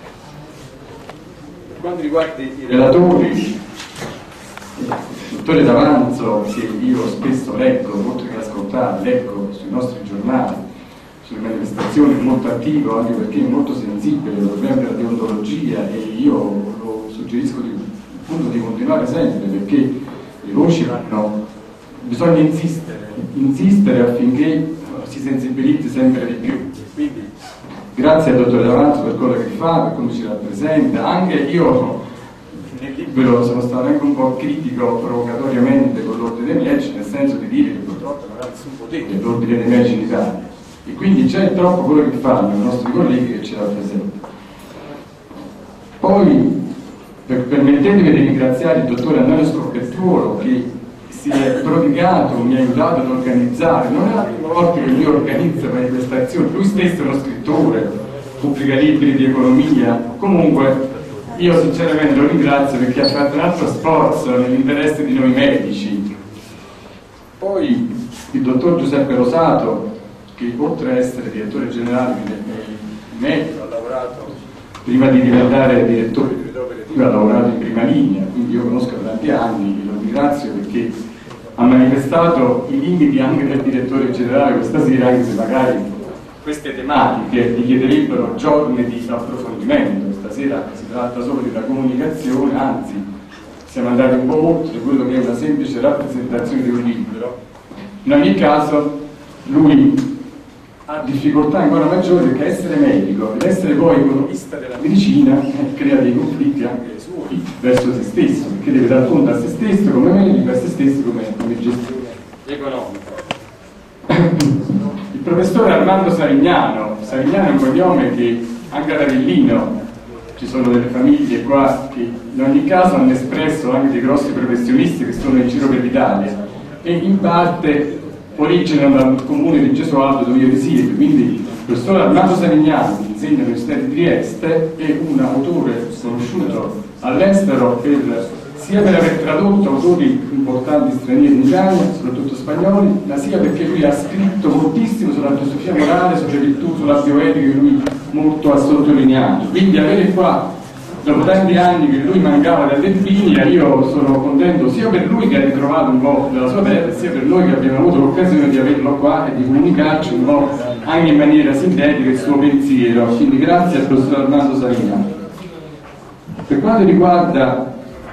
Per quanto riguarda i relatori, il dottore D'Avanzo, che io spesso leggo, oltre che ascoltare, leggo sui nostri giornali, sulle manifestazioni, è molto attivo, anche perché è molto sensibile al problema della deontologia, e io lo suggerisco appunto di continuare sempre, perché le voci vanno, bisogna insistere affinché si sensibilizzi sempre di più. Quindi grazie al dottore D'Avanzo per quello che fa, per come ci rappresenta. Anche io nel libro sono stato anche un po' critico provocatoriamente con l'ordine dei medici, nel senso di dire che purtroppo non ha nessun potere l'ordine dei medici in Italia, e quindi c'è troppo quello che fanno i nostri colleghi che ci rappresentano. Poi permettetemi di ringraziare il dottore Antonio Scoppettuolo, che si è prodigato, mi ha aiutato ad organizzare, non è la prima volta che io organizzo manifestazioni, lui stesso è uno scrittore, pubblica libri di economia, comunque io sinceramente lo ringrazio perché ha fatto un altro sforzo nell'interesse di noi medici. Poi il dottor Giuseppe Rosato, che oltre ad essere direttore generale di medico, ha lavorato, prima di diventare direttore di unità operativa, ha lavorato in prima linea, quindi io conosco da tanti anni, lo ringrazio perché ha manifestato i limiti anche del direttore generale questa sera, anche se magari queste tematiche richiederebbero giorni di approfondimento. Stasera si tratta solo di una comunicazione, anzi siamo andati un po' oltre quello che è una semplice rappresentazione di un libro. In ogni caso lui ha difficoltà ancora maggiori perché essere medico ed essere poi economista della medicina crea dei conflitti anche suoi verso se stesso, perché deve dar conto a se stesso come medico e a se stesso come gestione economica. Il professore Armando Sarignano è un cognome che anche ad Avellino ci sono delle famiglie qua che in ogni caso hanno espresso anche dei grossi professionisti che sono in giro per l'Italia, e in parte originano dal comune di Gesualdo dove io risiedo. Quindi il professor Armando Sarignano, che insegna all'Università di Trieste, è un autore conosciuto all'estero sia per aver tradotto autori importanti stranieri in Italia, soprattutto spagnoli, ma sia perché lui ha scritto moltissimo sulla filosofia morale, sulle virtù, sulla bioetica, che lui molto ha sottolineato. Quindi avere qua, dopo tanti anni che lui mancava dall'Irpinia, io sono contento sia per lui che ha ritrovato un po' della sua terra, sia per noi che abbiamo avuto l'occasione di averlo qua e di comunicarci un po' anche in maniera sintetica il suo pensiero. Quindi grazie al professor Armando Sarignano. Per quanto riguarda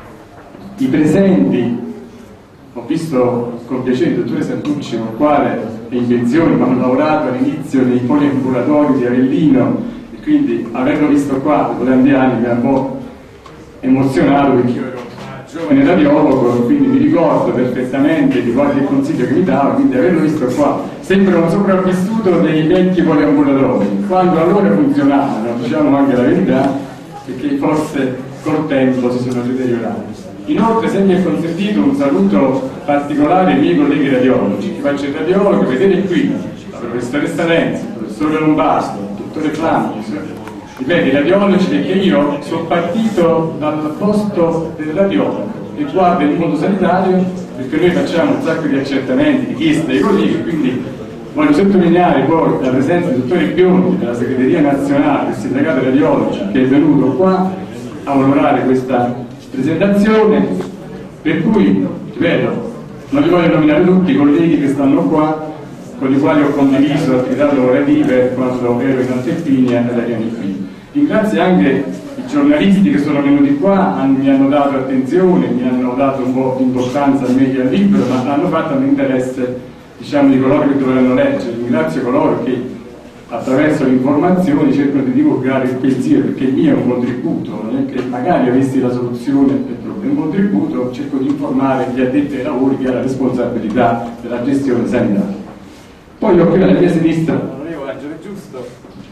i presenti, ho visto con piacere il dottore Santucci, con il quale le invenzioni hanno lavorato all'inizio nei poliambulatori di Avellino, e quindi averlo visto qua dopo tanti anni mi ha un po' emozionato, perché io ero giovane radiologo, quindi mi ricordo perfettamente di qualche consiglio che mi dava, quindi averlo visto qua sembra un sopravvissuto dei vecchi poliambulatori, quando allora funzionavano, diciamo anche la verità, perché forse col tempo si sono deteriorati. Inoltre, se mi è consentito, un saluto particolare ai miei colleghi radiologi, che faccio il radiologo, vedete qui la professoressa Lenzi, il professore Lombardo, il dottore Flammi, ripeto, i radiologi, perché io sono partito dal posto del radiologo e qua per il mondo sanitario, perché noi facciamo un sacco di accertamenti, di chieste ai colleghi, quindi voglio sottolineare poi la presenza del dottore Biondi della segreteria nazionale del sindacato radiologi, che è venuto qua a onorare questa presentazione, per cui, ripeto, non li voglio nominare tutti i colleghi che stanno qua, con i quali ho condiviso attività lavorative quando ero in Alteppini e all'Ariani qui. Ringrazio anche i giornalisti che sono venuti qua, mi hanno dato attenzione, mi hanno dato un po' di importanza al media e al libro, ma l'hanno fatto all'interesse, diciamo, di coloro che dovranno leggere. Ringrazio coloro che attraverso le informazioni cercano di divulgare il pensiero, perché il mio è un contributo, non è che magari avessi la soluzione del problema, è un contributo, cerco di informare gli addetti ai lavori che ha la responsabilità della gestione sanitaria. Poi ho qui alla mia sinistra l'onorevole Angelo Giusto,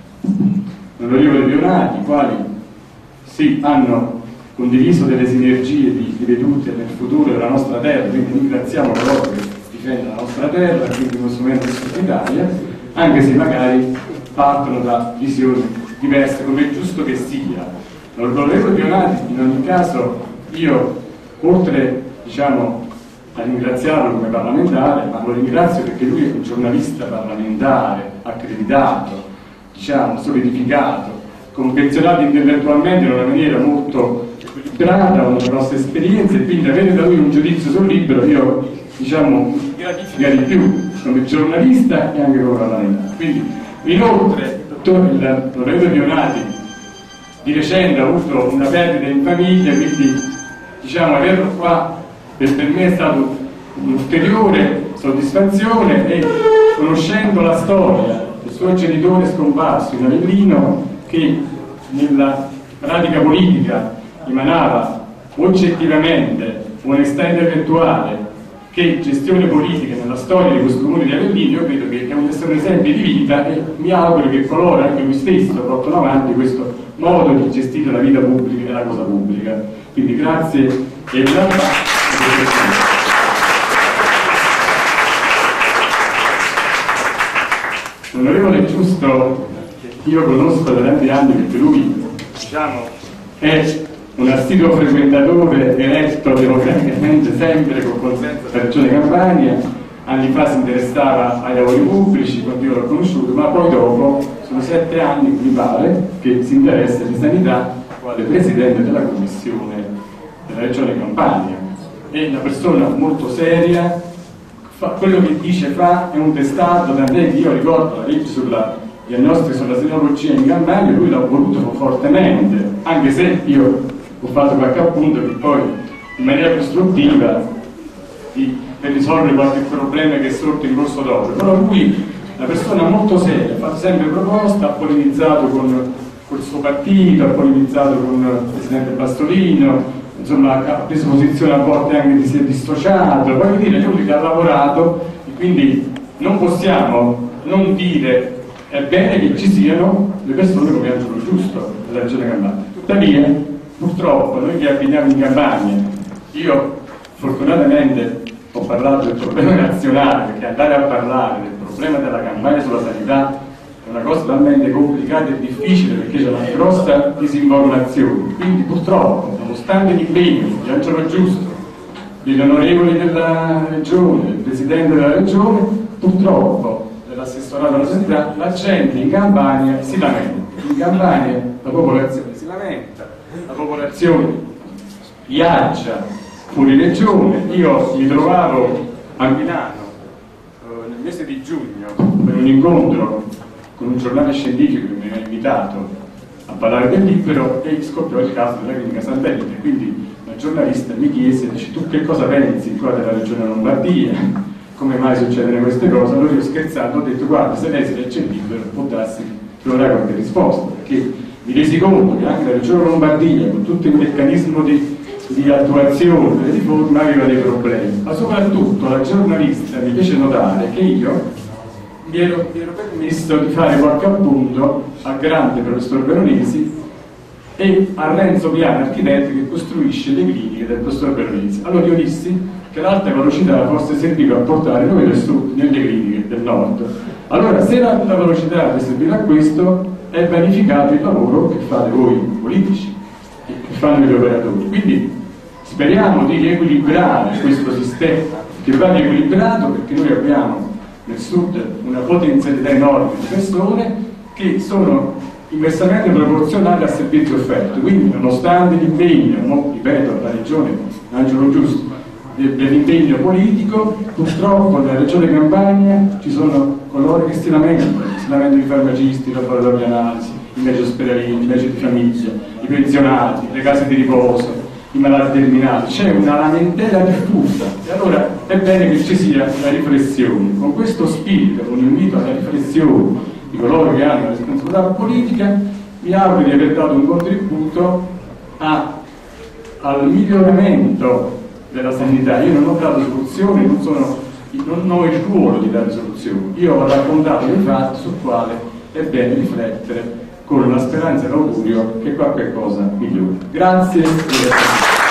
l'onorevole Leonardi, i quali sì, hanno condiviso delle sinergie di vedute nel futuro della nostra terra, quindi ringraziamo coloro che difendono la nostra terra, quindi in questo momento in Italia, anche se magari partono da visioni diverse, come è giusto che sia. L'onorevole Leonardi, in ogni caso, io, oltre, diciamo, a ringraziarlo come parlamentare, ma lo ringrazio perché lui è un giornalista parlamentare, accreditato, diciamo, solidificato, confezionato intellettualmente in una maniera molto equilibrata, con le nostre esperienze, e quindi avere da lui un giudizio sul libro, io, diciamo, gratifica di più come giornalista e anche come parlamentare. Quindi, inoltre, l'onorevole Pionati di recente ha avuto una perdita in famiglia, quindi, diciamo, averlo qua per me è stato un'ulteriore soddisfazione, e conoscendo la storia del suo genitore scomparso in Avellino, che nella pratica politica emanava oggettivamente onestà intellettuale che gestione politica nella storia di questo comune di Avellino, io credo che è un esempio di vita, e mi auguro che coloro, anche lui stesso, portano avanti questo modo di gestire la vita pubblica e la cosa pubblica. Quindi grazie e l'onorevole Giusto io conosco da tanti anni, perché lui, diciamo, è un assiduo frequentatore eletto democraticamente sempre con consenso della Regione Campania. Anni fa si interessava ai lavori pubblici, quando io l'ho conosciuto, ma poi dopo sono 7 anni, mi pare, che si interessa di sanità quale presidente della commissione della Regione Campania. È una persona molto seria, quello che dice fa, è un testato, tant'è che io ricordo la legge sulla diagnostica sulla senologia in Campania, lui l'ha voluto fortemente, anche se io ho fatto qualche appunto che poi in maniera costruttiva per risolvere qualche problema che è sorto in corso d'opera. Però lui, una persona molto seria, ha fatto sempre proposta, ha polemizzato col suo partito, ha polemizzato con il presidente Bastolino, insomma ha preso posizione, a volte anche si è dissociato, voglio dire, lui che ha lavorato, e quindi non possiamo non dire è bene che ci siano le persone come Angelo Giusto nella Regione Campania. Tuttavia, purtroppo, noi che abitiamo in Campania, io fortunatamente ho parlato del problema nazionale, perché andare a parlare del problema della Campania sulla sanità è una cosa talmente complicata e difficile, perché c'è una grossa disinformazione. Quindi purtroppo, nonostante l'impegno di Angelo Giusto, degli onorevoli della Regione, del Presidente della Regione, purtroppo dell'assessorato alla sanità, la gente in Campania si lamenta. In Campania la popolazione si lamenta, la popolazione viaggia fuori regione. Io mi trovavo a Milano nel mese di giugno per un incontro con un giornale scientifico che mi aveva invitato a parlare del libro, e scoppiò il caso della clinica Santa Rita. Quindi la giornalista mi chiese, dice, tu che cosa pensi qua della regione Lombardia? Come mai succedono queste cose? Allora io scherzando ho detto, guarda, se lei si legge il libro può darsi che troverà qualche risposta, perché mi resi conto che anche la regione Lombardia, con tutto il meccanismo di attuazione delle riforme, aveva dei problemi. Ma soprattutto la giornalista mi fece notare che io mi ero permesso di fare qualche appunto al grande professor Veronesi e a Renzo Piano, architetto, che costruisce le cliniche del professor Veronesi. Allora io dissi che l'alta velocità forse serviva a portare noi del sud nelle cliniche del nord. Allora, se l'alta velocità deve servire a questo, è vanificato il lavoro che fate voi politici e che fanno gli operatori. Quindi speriamo di riequilibrare questo sistema, che va riequilibrato, perché noi abbiamo nel sud una potenzialità enorme di persone che sono inversamente proporzionali al servizio offerto. Quindi, nonostante l'impegno, ripeto, la regione Angelo Giusto, dell'impegno politico, purtroppo nella regione Campania ci sono coloro che si lamentano i farmacisti, i laboratori di analisi, i medici ospedalieri, i medici di famiglia, i pensionati, le case di riposo, i malati terminali. C'è una lamentela diffusa, e allora è bene che ci sia una riflessione. Con questo spirito, con l'invito alla riflessione di coloro che hanno la responsabilità politica, mi auguro di aver dato un contributo al miglioramento della sanità. Io non ho dato soluzioni, non ho il ruolo di dare soluzioni, io ho raccontato dei fatti sul quale è bene riflettere con la speranza e l'augurio che qualche cosa migliori. Grazie.